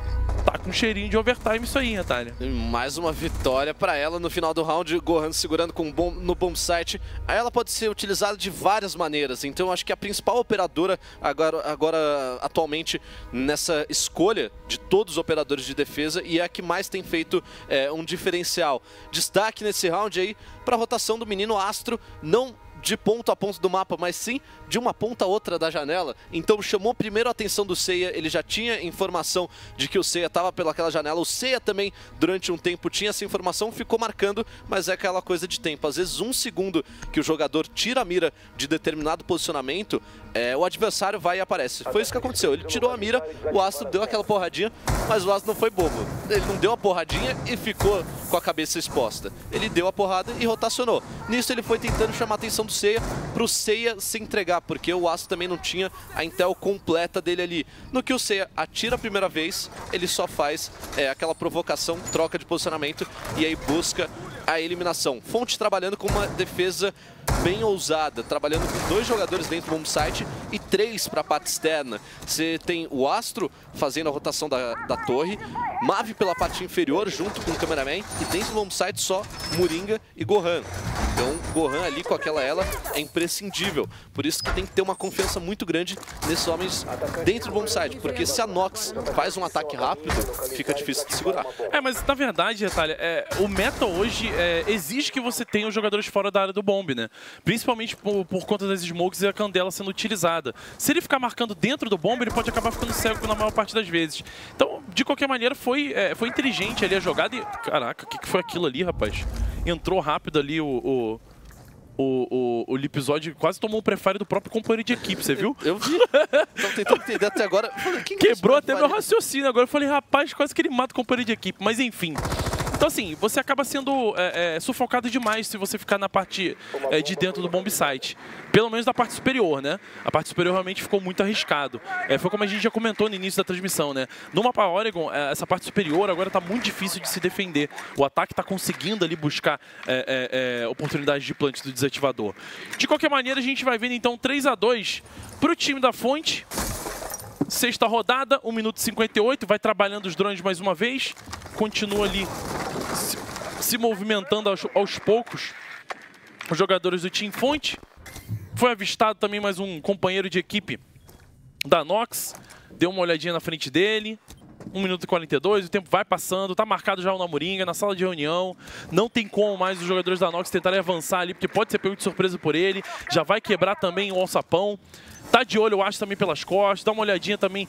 tá com um cheirinho de overtime isso aí, Natália. Mais uma vitória para ela no final do round, Gohan segurando no bombsite. Aí ela pode ser utilizada de várias maneiras, então eu acho que a principal operadora agora atualmente nessa escolha de todos os operadores de defesa, e é a que mais tem feito um diferencial. Destaque nesse round aí para a rotação do menino Astro, não de ponto a ponto do mapa, mas sim de uma ponta a outra da janela. Então chamou primeiro a atenção do Seiya, ele já tinha informação de que o Seiya estava pelaquela janela, o Seiya também durante um tempo tinha essa informação, ficou marcando, mas é aquela coisa de tempo. Às vezes 1 segundo que o jogador tira a mira de determinado posicionamento, o adversário vai e aparece. Foi isso que aconteceu, ele tirou a mira, o Astro deu aquela porradinha, mas o Astro não foi bobo. Ele não deu a porradinha e ficou com a cabeça exposta. Ele deu a porrada e rotacionou. Nisso ele foi tentando chamar a atenção do Seiya, pro Seiya se entregar, porque o Astro também não tinha a intel completa dele ali. No que o Seiya atira a primeira vez, ele só faz aquela provocação, troca de posicionamento, e aí busca a eliminação. Fonte trabalhando com uma defesa bem ousada, trabalhando com 2 jogadores dentro do bombsite e 3 para a parte externa. Você tem o Astro fazendo a rotação da torre, Mavi pela parte inferior junto com o cameraman, e dentro do bombsite só Moringa e Gohan. Então, Gohan ali com aquela ela é imprescindível. Por isso que tem que ter uma confiança muito grande nesses homens dentro do bombsite. Porque se a Nox faz um ataque rápido, fica difícil de segurar. Mas na verdade, Retalha, o meta hoje exige que você tenha os jogadores fora da área do bomb, né? Principalmente por conta das smokes e a candela sendo utilizada. Se ele ficar marcando dentro do bomb, ele pode acabar ficando cego na maior parte das vezes. Então, de qualquer maneira, foi inteligente ali a jogada e... Caraca, o que foi aquilo ali, rapaz? Entrou rápido ali o Lipizod quase tomou um prefire do próprio companheiro de equipe, você viu? Eu vi. Então tentando entender até agora. Quebrou até meu raciocínio. Agora eu falei, rapaz, quase que ele mata o companheiro de equipe. Mas enfim. Então assim, você acaba sendo sufocado demais se você ficar na parte de dentro do bomb site. Pelo menos da parte superior, né? A parte superior realmente ficou muito arriscado. Foi como a gente já comentou no início da transmissão, né? No mapa Oregon, essa parte superior agora tá muito difícil de se defender. O ataque tá conseguindo ali buscar oportunidades de plant do desativador. De qualquer maneira, a gente vai vendo então 3-2 pro time da Fonte. Sexta rodada, 1 minuto e 58, vai trabalhando os drones mais uma vez. Continua ali se movimentando aos poucos os jogadores do Team Fonte. Foi avistado também mais um companheiro de equipe da Nox. Deu uma olhadinha na frente dele. 1 minuto e 42, o tempo vai passando, tá marcado já o Namoringa na sala de reunião. Não tem como mais os jogadores da Nox tentarem avançar ali, porque pode ser pego de surpresa por ele. Já vai quebrar também o alçapão. Tá de olho, eu acho, também pelas costas. Dá uma olhadinha também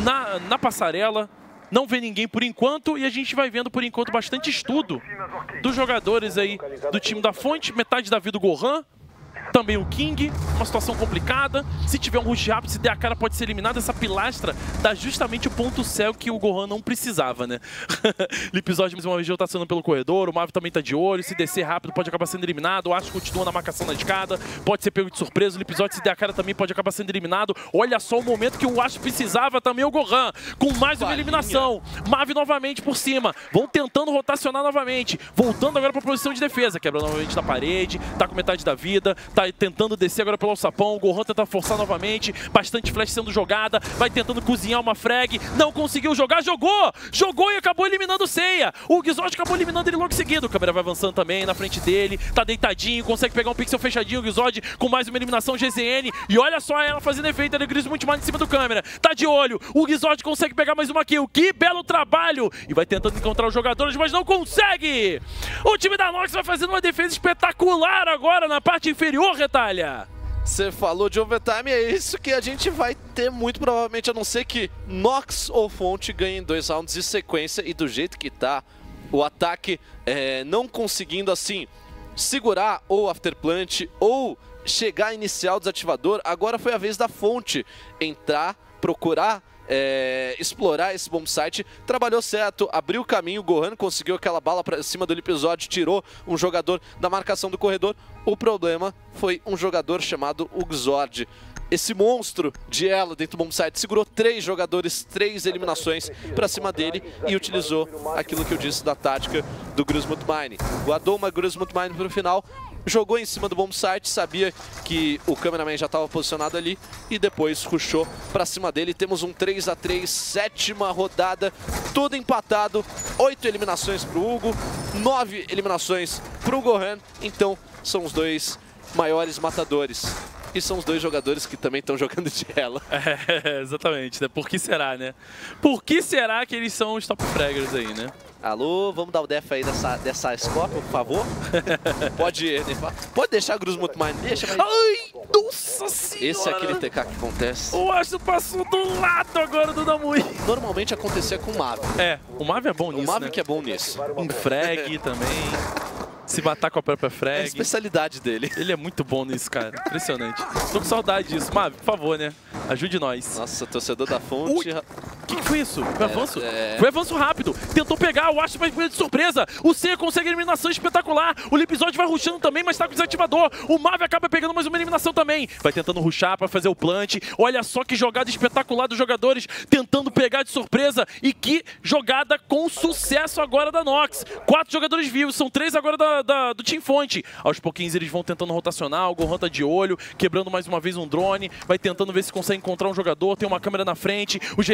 na passarela. Não vê ninguém por enquanto e a gente vai vendo por enquanto bastante estudo dos jogadores aí do time da Fonte. Metade da vida do Gohan. Também o King, uma situação complicada. Se tiver um rush rápido, se der a cara, pode ser eliminado. Essa pilastra dá justamente o ponto cego que o Gohan não precisava, né? Lipizod mais uma vez rotacionando pelo corredor. O Mavi também tá de olho. Se descer rápido, pode acabar sendo eliminado. O Ash continua na marcação na escada. Pode ser pego de surpresa. O Lipizod, se der a cara, também pode acabar sendo eliminado. Olha só o momento que o Ash precisava também, o Gohan. Com mais uma eliminação. Mavi novamente por cima. Vão tentando rotacionar novamente. Voltando agora pra posição de defesa. Quebra novamente na parede. Tá com metade da vida. Tá tentando descer agora pelo alçapão. O Gohan tenta forçar novamente. Bastante flash sendo jogada. Vai tentando cozinhar uma frag. Não conseguiu jogar. Jogou! Jogou e acabou eliminando o Seiya. O Guizod acabou eliminando ele logo em seguida. O câmera vai avançando também na frente dele. Tá deitadinho. Consegue pegar um pixel fechadinho. O Guizod com mais uma eliminação GZN. E olha só ela fazendo efeito. Ele grisa muito mais em cima do câmera. Tá de olho. O Guizod consegue pegar mais uma kill. Que belo trabalho! E vai tentando encontrar os jogadores, mas não consegue! O time da Nox vai fazendo uma defesa espetacular agora na parte inferior, Retalha. Você falou de overtime, é isso que a gente vai ter muito provavelmente, a não ser que Nox ou Fonte ganhem 2 rounds de sequência. E do jeito que tá, o ataque não conseguindo assim segurar ou afterplant ou chegar a iniciar o desativador. Agora foi a vez da Fonte entrar, procurar explorar esse bombsite. Trabalhou certo, abriu o caminho. O Gohan conseguiu aquela bala pra cima do episódio, tirou um jogador da marcação do corredor. O problema foi um jogador chamado Uxord. Esse monstro de ela dentro do bombsite segurou 3 jogadores, 3 eliminações pra cima dele e utilizou aquilo que eu disse da tática do Grusmut Mine. Guardou uma Grusmut Mine pro final, jogou em cima do bombsite, sabia que o cameraman já estava posicionado ali e depois rushou pra cima dele. Temos um 3-3, 7ª rodada, tudo empatado, 8 eliminações pro Hugo, 9 eliminações pro Gohan. Então são os 2 maiores matadores. E são os 2 jogadores que também estão jogando de ela. Exatamente, né? Por que será, né? Por que será que eles são os top fraggers aí, né? Alô, vamos dar o def aí dessa Scorpion, por favor? Pode deixar a Grusmut Mine, deixa, mas... Ai, nossa senhora! Esse é aquele TK que acontece. O Astro passou do lado agora do Namui. Normalmente acontecia com o Mavi. O Mavi é bom nisso, O Mavi né? que é bom nisso. Em frag também. Se matar com a própria frag. É a especialidade dele. Ele é muito bom nisso, cara. Impressionante. Tô com saudade disso. Mavi, por favor, né? Ajude nós. Nossa, torcedor da Fonte... O que foi isso? Foi avanço? Foi avanço rápido. Tentou pegar, o Astro vai de surpresa. O Seiya consegue eliminação espetacular. O Lipizod vai rushando também, mas tá com o desativador. O Mavi acaba pegando mais uma eliminação também. Vai tentando rushar pra fazer o plant. Olha só que jogada espetacular dos jogadores tentando pegar de surpresa. E que jogada com sucesso agora da Nox. 4 jogadores vivos, são 3 agora do Team Fonte. Aos pouquinhos eles vão tentando rotacionar. O Gohan tá de olho, quebrando mais uma vez um drone. Vai tentando ver se consegue encontrar um jogador. Tem uma câmera na frente. O GZN já consegue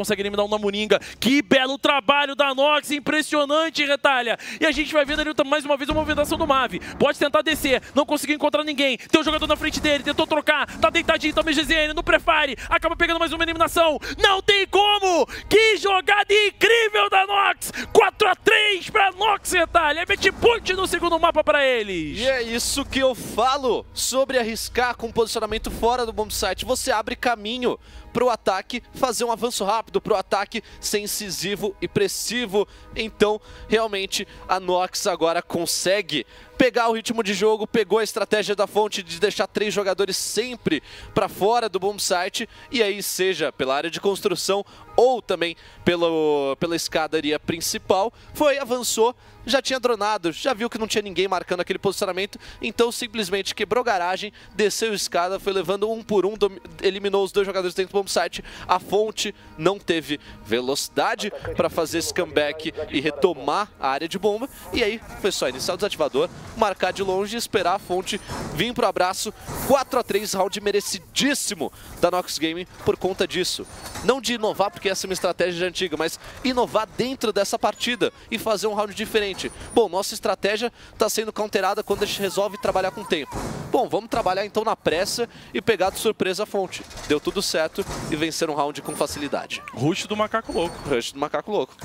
consegue eliminar o Namuninga. Que belo trabalho da Nox, impressionante, Retalha. E a gente vai vendo ali mais uma vez a movimentação do Mavi. Pode tentar descer, não conseguiu encontrar ninguém. Tem um jogador na frente dele, tentou trocar, tá deitadinho também GZN no prefire. Acaba pegando mais uma eliminação. Não tem como! Que jogada incrível da Nox! 4-3 pra Nox, Retalha. É match point no segundo mapa pra eles. E é isso que eu falo sobre arriscar com posicionamento fora do bomb site. Você abre caminho pro ataque fazer um avanço rápido, pro ataque ser incisivo e preciso. Então, realmente, a Nox agora consegue pegar o ritmo de jogo, pegou a estratégia da Fonte de deixar 3 jogadores sempre para fora do bomb site, e aí seja pela área de construção ou também pela escadaria principal, avançou, já tinha dronado, já viu que não tinha ninguém marcando aquele posicionamento, então simplesmente quebrou garagem, desceu a escada, foi levando um por um, eliminou os 2 jogadores dentro do bomb site. A Fonte não teve velocidade para fazer esse comeback e retomar a área de bomba, e aí foi só iniciar o desativador, marcar de longe e esperar a Fonte vir pro abraço. 4-3, round merecidíssimo da Nox Gaming por conta disso. Não de inovar, porque essa é uma estratégia já antiga, mas inovar dentro dessa partida e fazer um round diferente. Bom, nossa estratégia está sendo counterada quando a gente resolve trabalhar com tempo. Bom, vamos trabalhar então na pressa e pegar de surpresa a Fonte. Deu tudo certo e vencer um round com facilidade. Rush do Macaco Louco. Rush do Macaco Louco.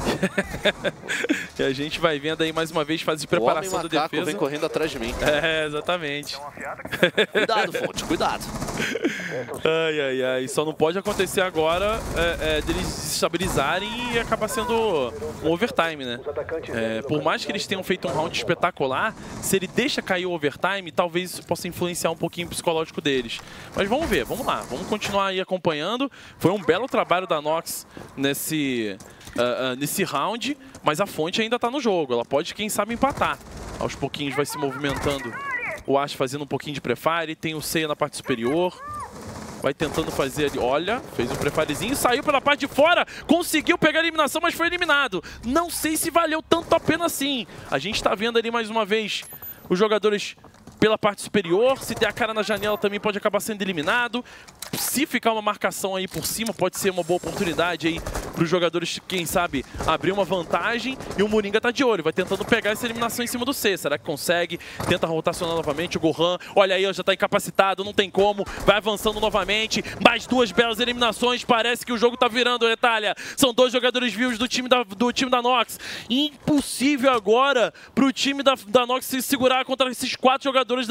E a gente vai vendo aí mais uma vez fase de preparação da defesa. Vem correndo atrás de mim. É, exatamente. Cuidado, Fonte, cuidado. Ai, ai, ai. Só não pode acontecer agora deles se estabilizarem e acabar sendo um overtime, né? Por mais que eles tenham feito um round espetacular, se ele deixa cair o overtime, talvez isso possa influenciar um pouquinho o psicológico deles. Mas vamos ver, vamos lá. Vamos continuar aí acompanhando. Foi um belo trabalho da Nox nesse round, mas a Fonte ainda tá no jogo. Ela pode, quem sabe, empatar. Aos pouquinhos vai se movimentando. O Ash fazendo um pouquinho de prefire, tem o Seiya na parte superior. Vai tentando fazer ali, olha, fez um prefirezinho, saiu pela parte de fora, conseguiu pegar a eliminação, mas foi eliminado. Não sei se valeu tanto a pena assim. A gente tá vendo ali mais uma vez os jogadores pela parte superior, se der a cara na janela também pode acabar sendo eliminado. Se ficar uma marcação aí por cima, pode ser uma boa oportunidade aí para os jogadores, quem sabe, abrir uma vantagem. E o Moringa tá de olho, vai tentando pegar essa eliminação em cima do C. Será que consegue? Tenta rotacionar novamente o Gohan. Olha aí, já tá incapacitado, não tem como. Vai avançando novamente. Mais 2 belas eliminações. Parece que o jogo tá virando, Retalha. São 2 jogadores vivos do time da Nox. Impossível agora pro time da Nox se segurar contra esses 4 jogadores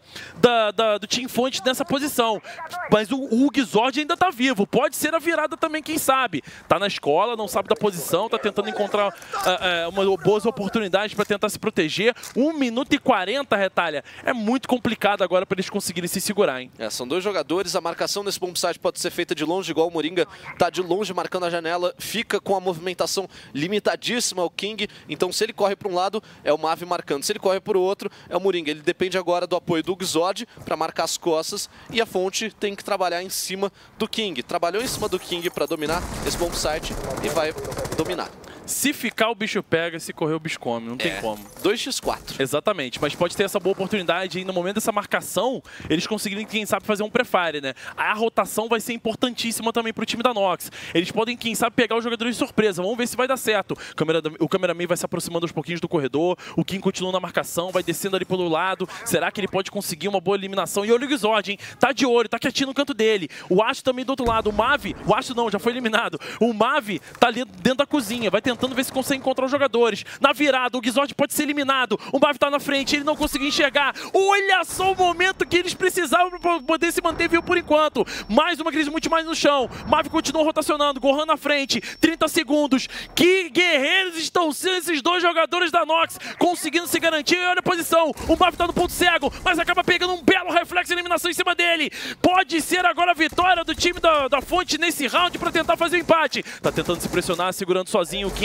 do Team Fonte nessa posição. Mas o Gizord ainda tá vivo. Pode ser a virada também, quem sabe. Tá na escola, não sabe da posição, tá tentando encontrar boas oportunidades para tentar se proteger. 1 minuto e 40, Retalha. É muito complicado agora para eles conseguirem se segurar, hein? São 2 jogadores. A marcação nesse bomb site pode ser feita de longe, igual o Moringa tá de longe marcando a janela. Fica com a movimentação limitadíssima o King. Então, se ele corre para um lado, é o Mavi marcando. Se ele corre para o outro, é o Moringa. Ele depende agora do apoio do Gizord para marcar as costas. E a Fonte tem que trabalhar em cima do King. Trabalhou em cima do King para dominar esse bomb site e vai dominar. Se ficar, o bicho pega, se correr, o bicho come. Não tem como. 2x4. Exatamente, mas pode ter essa boa oportunidade e no momento dessa marcação, eles conseguirem, quem sabe, fazer um prefire, né? A rotação vai ser importantíssima também pro time da Nox. Eles podem, quem sabe, pegar os jogadores de surpresa. Vamos ver se vai dar certo. O cameraman vai se aproximando aos pouquinhos do corredor, o Kim continua na marcação, vai descendo ali pelo lado. Será que ele pode conseguir uma boa eliminação? E olha o Gizord, hein? Tá de olho, tá quietinho no canto dele. O Ash também do outro lado. O Mavi, o Ash não, já foi eliminado. O Mavi tá ali dentro da cozinha, vai tentando ver se consegue encontrar os jogadores. Na virada, o Gizord pode ser eliminado. O Mavi tá na frente, ele não conseguiu enxergar. Olha só o momento que eles precisavam para poder se manter vivo por enquanto. Mais uma crise muito mais no chão. Mavi continua rotacionando, Gohan na frente. 30 segundos. Que guerreiros estão sendo esses 2 jogadores da Nox, conseguindo se garantir. E olha a posição. O Mavi tá no ponto cego, mas acaba pegando um belo reflexo de eliminação em cima dele. Pode ser agora a vitória do time da Fonte nesse round para tentar fazer o empate. Tá tentando se pressionar, segurando sozinho o King.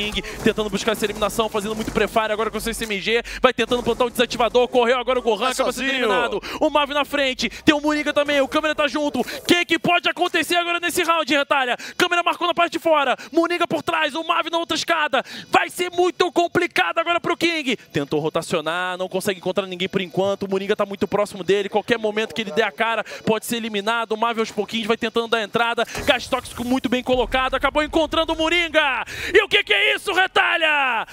King, tentando buscar essa eliminação, fazendo muito prefire agora com o seu SMG, vai tentando plantar o desativador, correu agora o Gohan, acaba sendo eliminado. O Mavi na frente, tem o Moringa também, o Câmera tá junto. O que pode acontecer agora nesse round, Retalha? Câmera marcou na parte de fora, Moringa por trás, o Mavi na outra escada. Vai ser muito complicado agora pro King. Tentou rotacionar, não consegue encontrar ninguém por enquanto. O Moringa tá muito próximo dele, qualquer momento que ele der a cara pode ser eliminado. O Mavi aos pouquinhos vai tentando dar a entrada. Gás tóxico muito bem colocado, acabou encontrando o Moringa. E o que é isso, Retalha?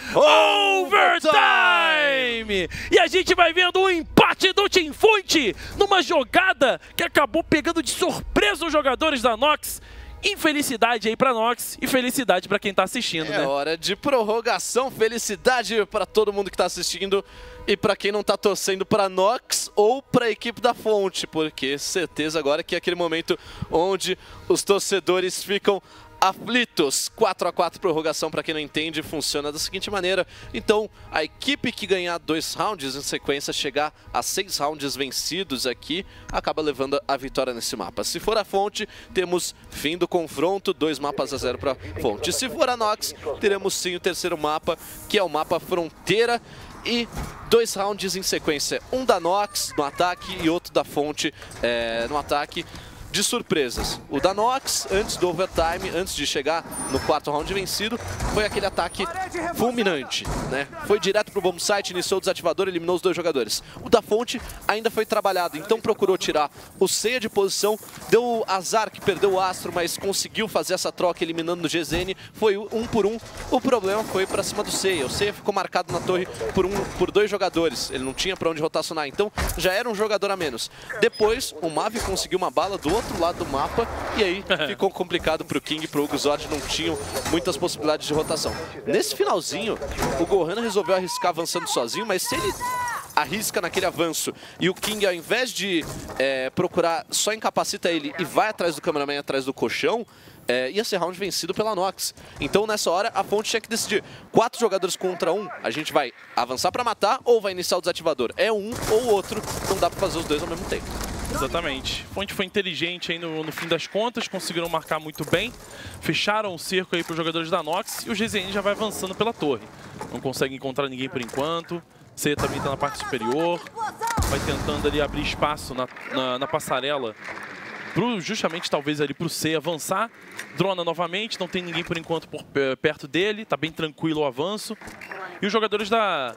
Overtime! E a gente vai vendo o empate do Team Fonte numa jogada que acabou pegando de surpresa os jogadores da Nox. Infelicidade aí pra Nox e felicidade pra quem tá assistindo, né? É hora de prorrogação, felicidade pra todo mundo que tá assistindo e pra quem não tá torcendo pra Nox ou pra equipe da Fonte, porque certeza agora que é aquele momento onde os torcedores ficam aflitos. 4 a 4 prorrogação, para quem não entende, funciona da seguinte maneira. Então, a equipe que ganhar 2 rounds em sequência, chegar a 6 rounds vencidos aqui, acaba levando a vitória nesse mapa. Se for a Fonte, temos fim do confronto, 2 mapas a 0 para Fonte. Se for a Nox, teremos sim o terceiro mapa, que é o mapa Fronteira, e 2 rounds em sequência. Um da Nox no ataque e outro da Fonte no ataque. De surpresas. O da Nox, antes do overtime, antes de chegar no 4º round vencido, foi aquele ataque fulminante, né? Foi direto pro bomb site, iniciou o desativador, eliminou os 2 jogadores. O da Fonte ainda foi trabalhado, então procurou tirar o Seiya de posição, deu azar que perdeu o Astro, mas conseguiu fazer essa troca eliminando o GZN, foi 1 por 1. O problema foi pra cima do Seiya. O Seiya ficou marcado na torre por 2 jogadores, ele não tinha pra onde rotacionar, então já era um jogador a menos. Depois, o Mavi conseguiu uma bala do outro lado do mapa, e aí ficou complicado pro King e pro Hugo Zord, não tinham muitas possibilidades de rotação. Nesse finalzinho, o Gohan resolveu arriscar avançando sozinho, mas se ele arrisca naquele avanço e o King, ao invés de procurar, só incapacita ele e vai atrás do cameraman, atrás do colchão, ia ser round vencido pela Nox. Então nessa hora a Fonte tinha que decidir, 4 jogadores contra 1, a gente vai avançar pra matar ou vai iniciar o desativador? É um ou outro, não dá pra fazer os 2 ao mesmo tempo. Exatamente. Fonte foi inteligente aí no fim das contas, conseguiram marcar muito bem, fecharam o cerco aí para os jogadores da Nox e o GZN já vai avançando pela torre. Não consegue encontrar ninguém por enquanto. Seiya também está na parte superior, vai tentando ali abrir espaço na passarela, justamente talvez ali para o Seiya avançar. Drona novamente, não tem ninguém por enquanto perto dele, tá bem tranquilo o avanço. E os jogadores da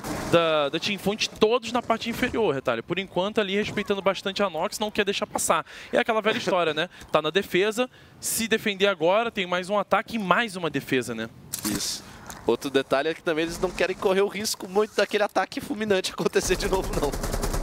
Team Fonte todos na parte inferior, Retalha. Por enquanto ali respeitando bastante a Nox, não quer deixar passar. É aquela velha história, né? Tá na defesa, se defender agora tem mais um ataque e mais uma defesa, né? Isso. Outro detalhe é que também eles não querem correr o risco muito daquele ataque fulminante acontecer de novo, não.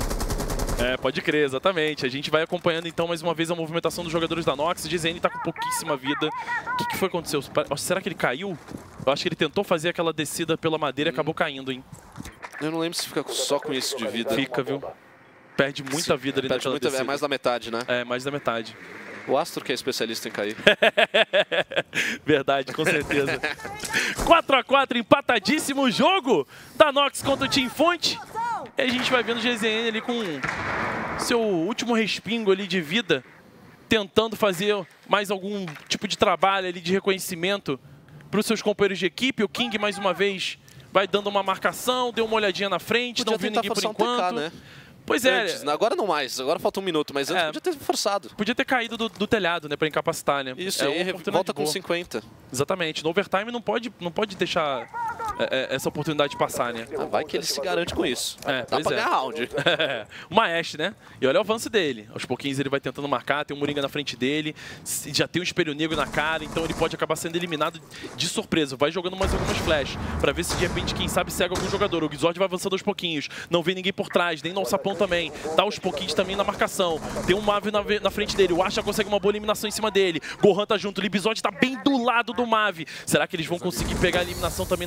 Pode crer, exatamente. A gente vai acompanhando então mais uma vez a movimentação dos jogadores da Nox. O GZN tá com pouquíssima vida. O que foi que aconteceu? Será que ele caiu? Eu acho que ele tentou fazer aquela descida pela madeira e acabou caindo, hein? Eu não lembro se fica só com isso de vida. Fica, viu? Perde muita vida ali naquela descida. É mais da metade, né? É, mais da metade. O Astro que é especialista em cair. Verdade, com certeza. 4 a 4, empatadíssimo o jogo da Nox contra o Team Fonte. E a gente vai vendo o GZN ali com seu último respingo ali de vida, tentando fazer mais algum tipo de trabalho ali de reconhecimento para os seus companheiros de equipe. O King, mais uma vez, vai dando uma marcação, deu uma olhadinha na frente, não viu ninguém por enquanto. TK, né? Pois é. Antes, agora não mais, agora falta 1 minuto, mas antes podia ter forçado. Podia ter caído do telhado, né, para incapacitar, né? Isso, aí volta com 50. Exatamente, no overtime não pode deixar essa oportunidade passar, né? Vai que ele se garante com isso. Dá pra ganhar round. O Maestro, né? E olha o avanço dele. Aos pouquinhos ele vai tentando marcar, tem um Moringa na frente dele, já tem um espelho negro na cara, então ele pode acabar sendo eliminado de surpresa. Vai jogando mais algumas flash, pra ver se de repente, quem sabe, cega algum jogador. O Gizord vai avançando aos pouquinhos, não vê ninguém por trás, nem no alçapão também. Tá aos pouquinhos também na marcação. Tem um Mavi na frente dele, o Asha consegue uma boa eliminação em cima dele. Gohan tá junto, o Libizord tá bem do lado do Mavi. Será que eles vão conseguir pegar a eliminação também na frente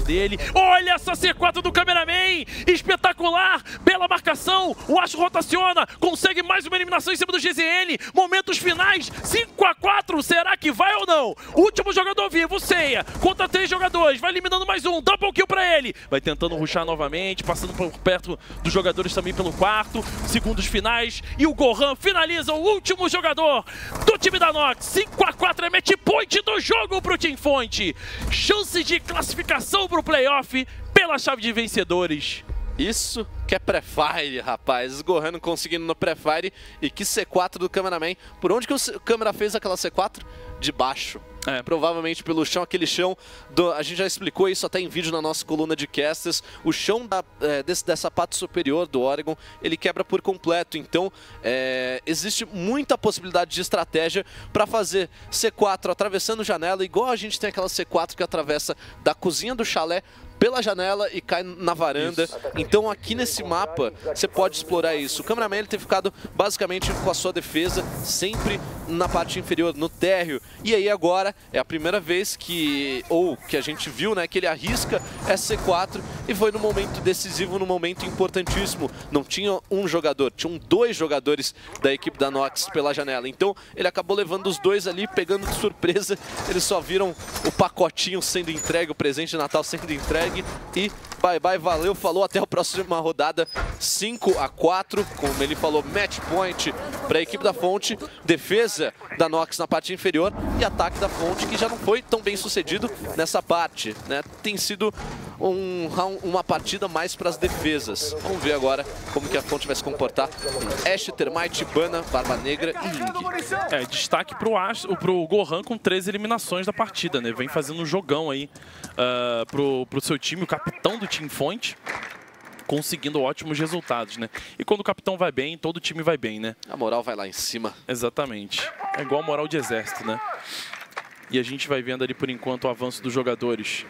dele. Olha essa C4 do cameraman! Espetacular! Bela marcação! O Astro rotaciona, consegue mais uma eliminação em cima do GZN. Momentos finais, 5-4, será que vai ou não? Último jogador vivo, Seiya, contra 3 jogadores, vai eliminando mais um, double kill pra ele. Vai tentando rushar novamente, passando por perto dos jogadores também pelo quarto. Segundos finais, e o Gohan finaliza o último jogador do time da Nox. 5-4 é match point do jogo pro Team Fonte. Chances de classificação pro playoff pela chave de vencedores. Isso que é pré-fire, rapaz. Gohan conseguindo no pré-fire. E que C4 do cameraman. Por onde que o câmera fez aquela C4? De baixo. Provavelmente pelo chão, aquele chão, a gente já explicou isso até em vídeo na nossa coluna de casters, o chão dessa parte superior do Oregon, ele quebra por completo, então existe muita possibilidade de estratégia para fazer C4 atravessando janela, igual a gente tem aquela C4 que atravessa da cozinha do chalé pela janela e cai na varanda. Isso. Então aqui nesse mapa você pode explorar isso. O cameraman ele tem ficado basicamente com a sua defesa sempre na parte inferior, no térreo. E aí agora é a primeira vez que a gente viu, né, que ele arrisca SC4 e foi no momento decisivo, no momento importantíssimo. Não tinha um jogador, tinham 2 jogadores da equipe da Nox pela janela. Então ele acabou levando os 2 ali, pegando de surpresa. Eles só viram o pacotinho sendo entregue, o presente de Natal sendo entregue. E bye bye, valeu, falou, até a próxima rodada. 5-4, como ele falou, match point para a equipe da Fonte, defesa da Nox na parte inferior e ataque da Fonte, que já não foi tão bem sucedido nessa parte, né? Tem sido uma partida mais para as defesas. Vamos ver agora como que a Fonte vai se comportar. Ash, Termite, Bana, Barba Negra e Ling. Destaque pro Gohan com 13 eliminações da partida, né? Vem fazendo um jogão aí pro seu time, o capitão do Team Fonte, conseguindo ótimos resultados, né? E quando o capitão vai bem, todo o time vai bem, né? A moral vai lá em cima. Exatamente. É igual a moral de exército, né? E a gente vai vendo ali por enquanto o avanço dos jogadores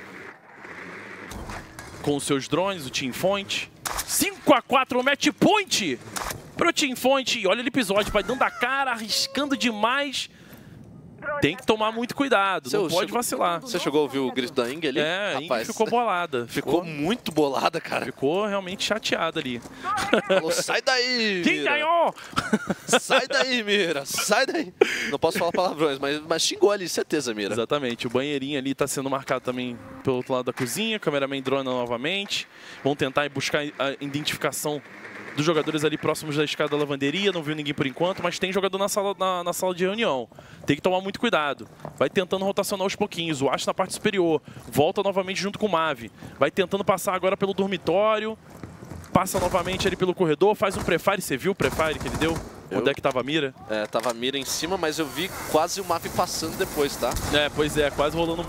com os seus drones, o Team Fonte. 5-4, match point pro Team Fonte. E olha o episódio, vai dando a cara, arriscando demais. Tem que tomar muito cuidado, não pode vacilar. Você chegou a ouvir o grito da Ing ali? É, a Ing ficou bolada. Ficou muito bolada, cara. Ficou realmente chateada ali. Falou, sai daí, quem ganhou? Sai daí, Mira, sai daí. Não posso falar palavrões, mas xingou ali, certeza, Mira. Exatamente, o banheirinho ali tá sendo marcado também pelo outro lado da cozinha, cameraman drone novamente. Vão tentar buscar a identificação dos jogadores ali próximos da escada da lavanderia, não viu ninguém por enquanto, mas tem jogador na sala de reunião. Tem que tomar muito cuidado. Vai tentando rotacionar aos pouquinhos. O Ash na parte superior. Volta novamente junto com o Mavi. Vai tentando passar agora pelo dormitório. Passa novamente ali pelo corredor. Faz um prefire. Você viu o prefire que ele deu? Onde é que tava a mira? Tava a mira em cima, mas eu vi quase o Mavi passando depois, tá? Pois é. Quase rolando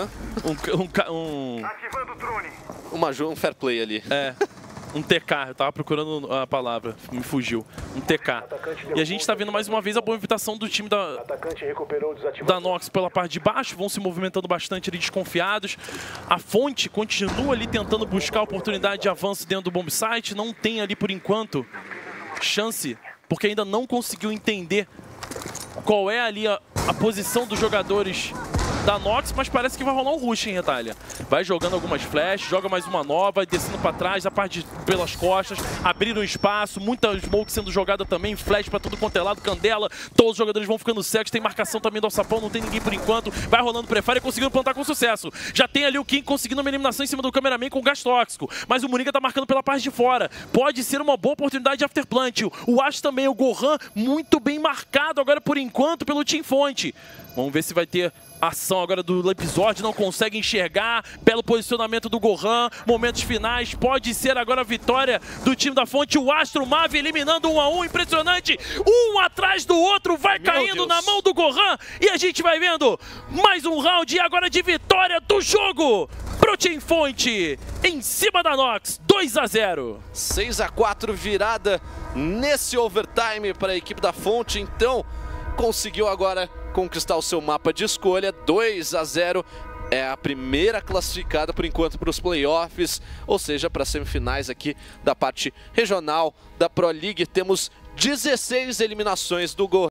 um fair play ali. Um TK, eu tava procurando a palavra, me fugiu. Um TK. E a gente tá vendo mais uma vez a movimentação do time da Nox pela parte de baixo. Vão se movimentando bastante ali, desconfiados. A Fonte continua ali tentando buscar a oportunidade de avanço dentro do bomb site. Não tem ali por enquanto chance, porque ainda não conseguiu entender qual é ali a posição dos jogadores da Nox, mas parece que vai rolar um rush, hein, Retalha? Vai jogando algumas flashes, joga mais uma nova, vai descendo pra trás, a parte pelas costas, abrindo um espaço, muita smoke sendo jogada também, flash pra tudo quanto é lado, Candela, todos os jogadores vão ficando cegos, tem marcação também do Alçapão, não tem ninguém por enquanto, vai rolando prefire, conseguindo plantar com sucesso. Já tem ali o King conseguindo uma eliminação em cima do cameraman com gás tóxico, mas o Moringa tá marcando pela parte de fora. Pode ser uma boa oportunidade de afterplant. O Ash também, o Gohan, muito bem marcado agora por enquanto pelo Team Fonte. Vamos ver se vai ter ação agora do episódio, não consegue enxergar. Belo posicionamento do Gohan, momentos finais, pode ser agora a vitória do time da Fonte. O Astro Mavi eliminando 1 a 1, impressionante, um atrás do outro, vai caindo na mão do Gohan e a gente vai vendo mais um round agora de vitória do jogo pro Team Fonte em cima da Nox, 2 a 0. 6-4 virada nesse overtime para a equipe da Fonte, então conseguiu agora conquistar o seu mapa de escolha. 2 a 0 é a primeira classificada por enquanto para os playoffs, ou seja, para as semifinais aqui da parte regional da Pro League. Temos 16 eliminações do Gohan.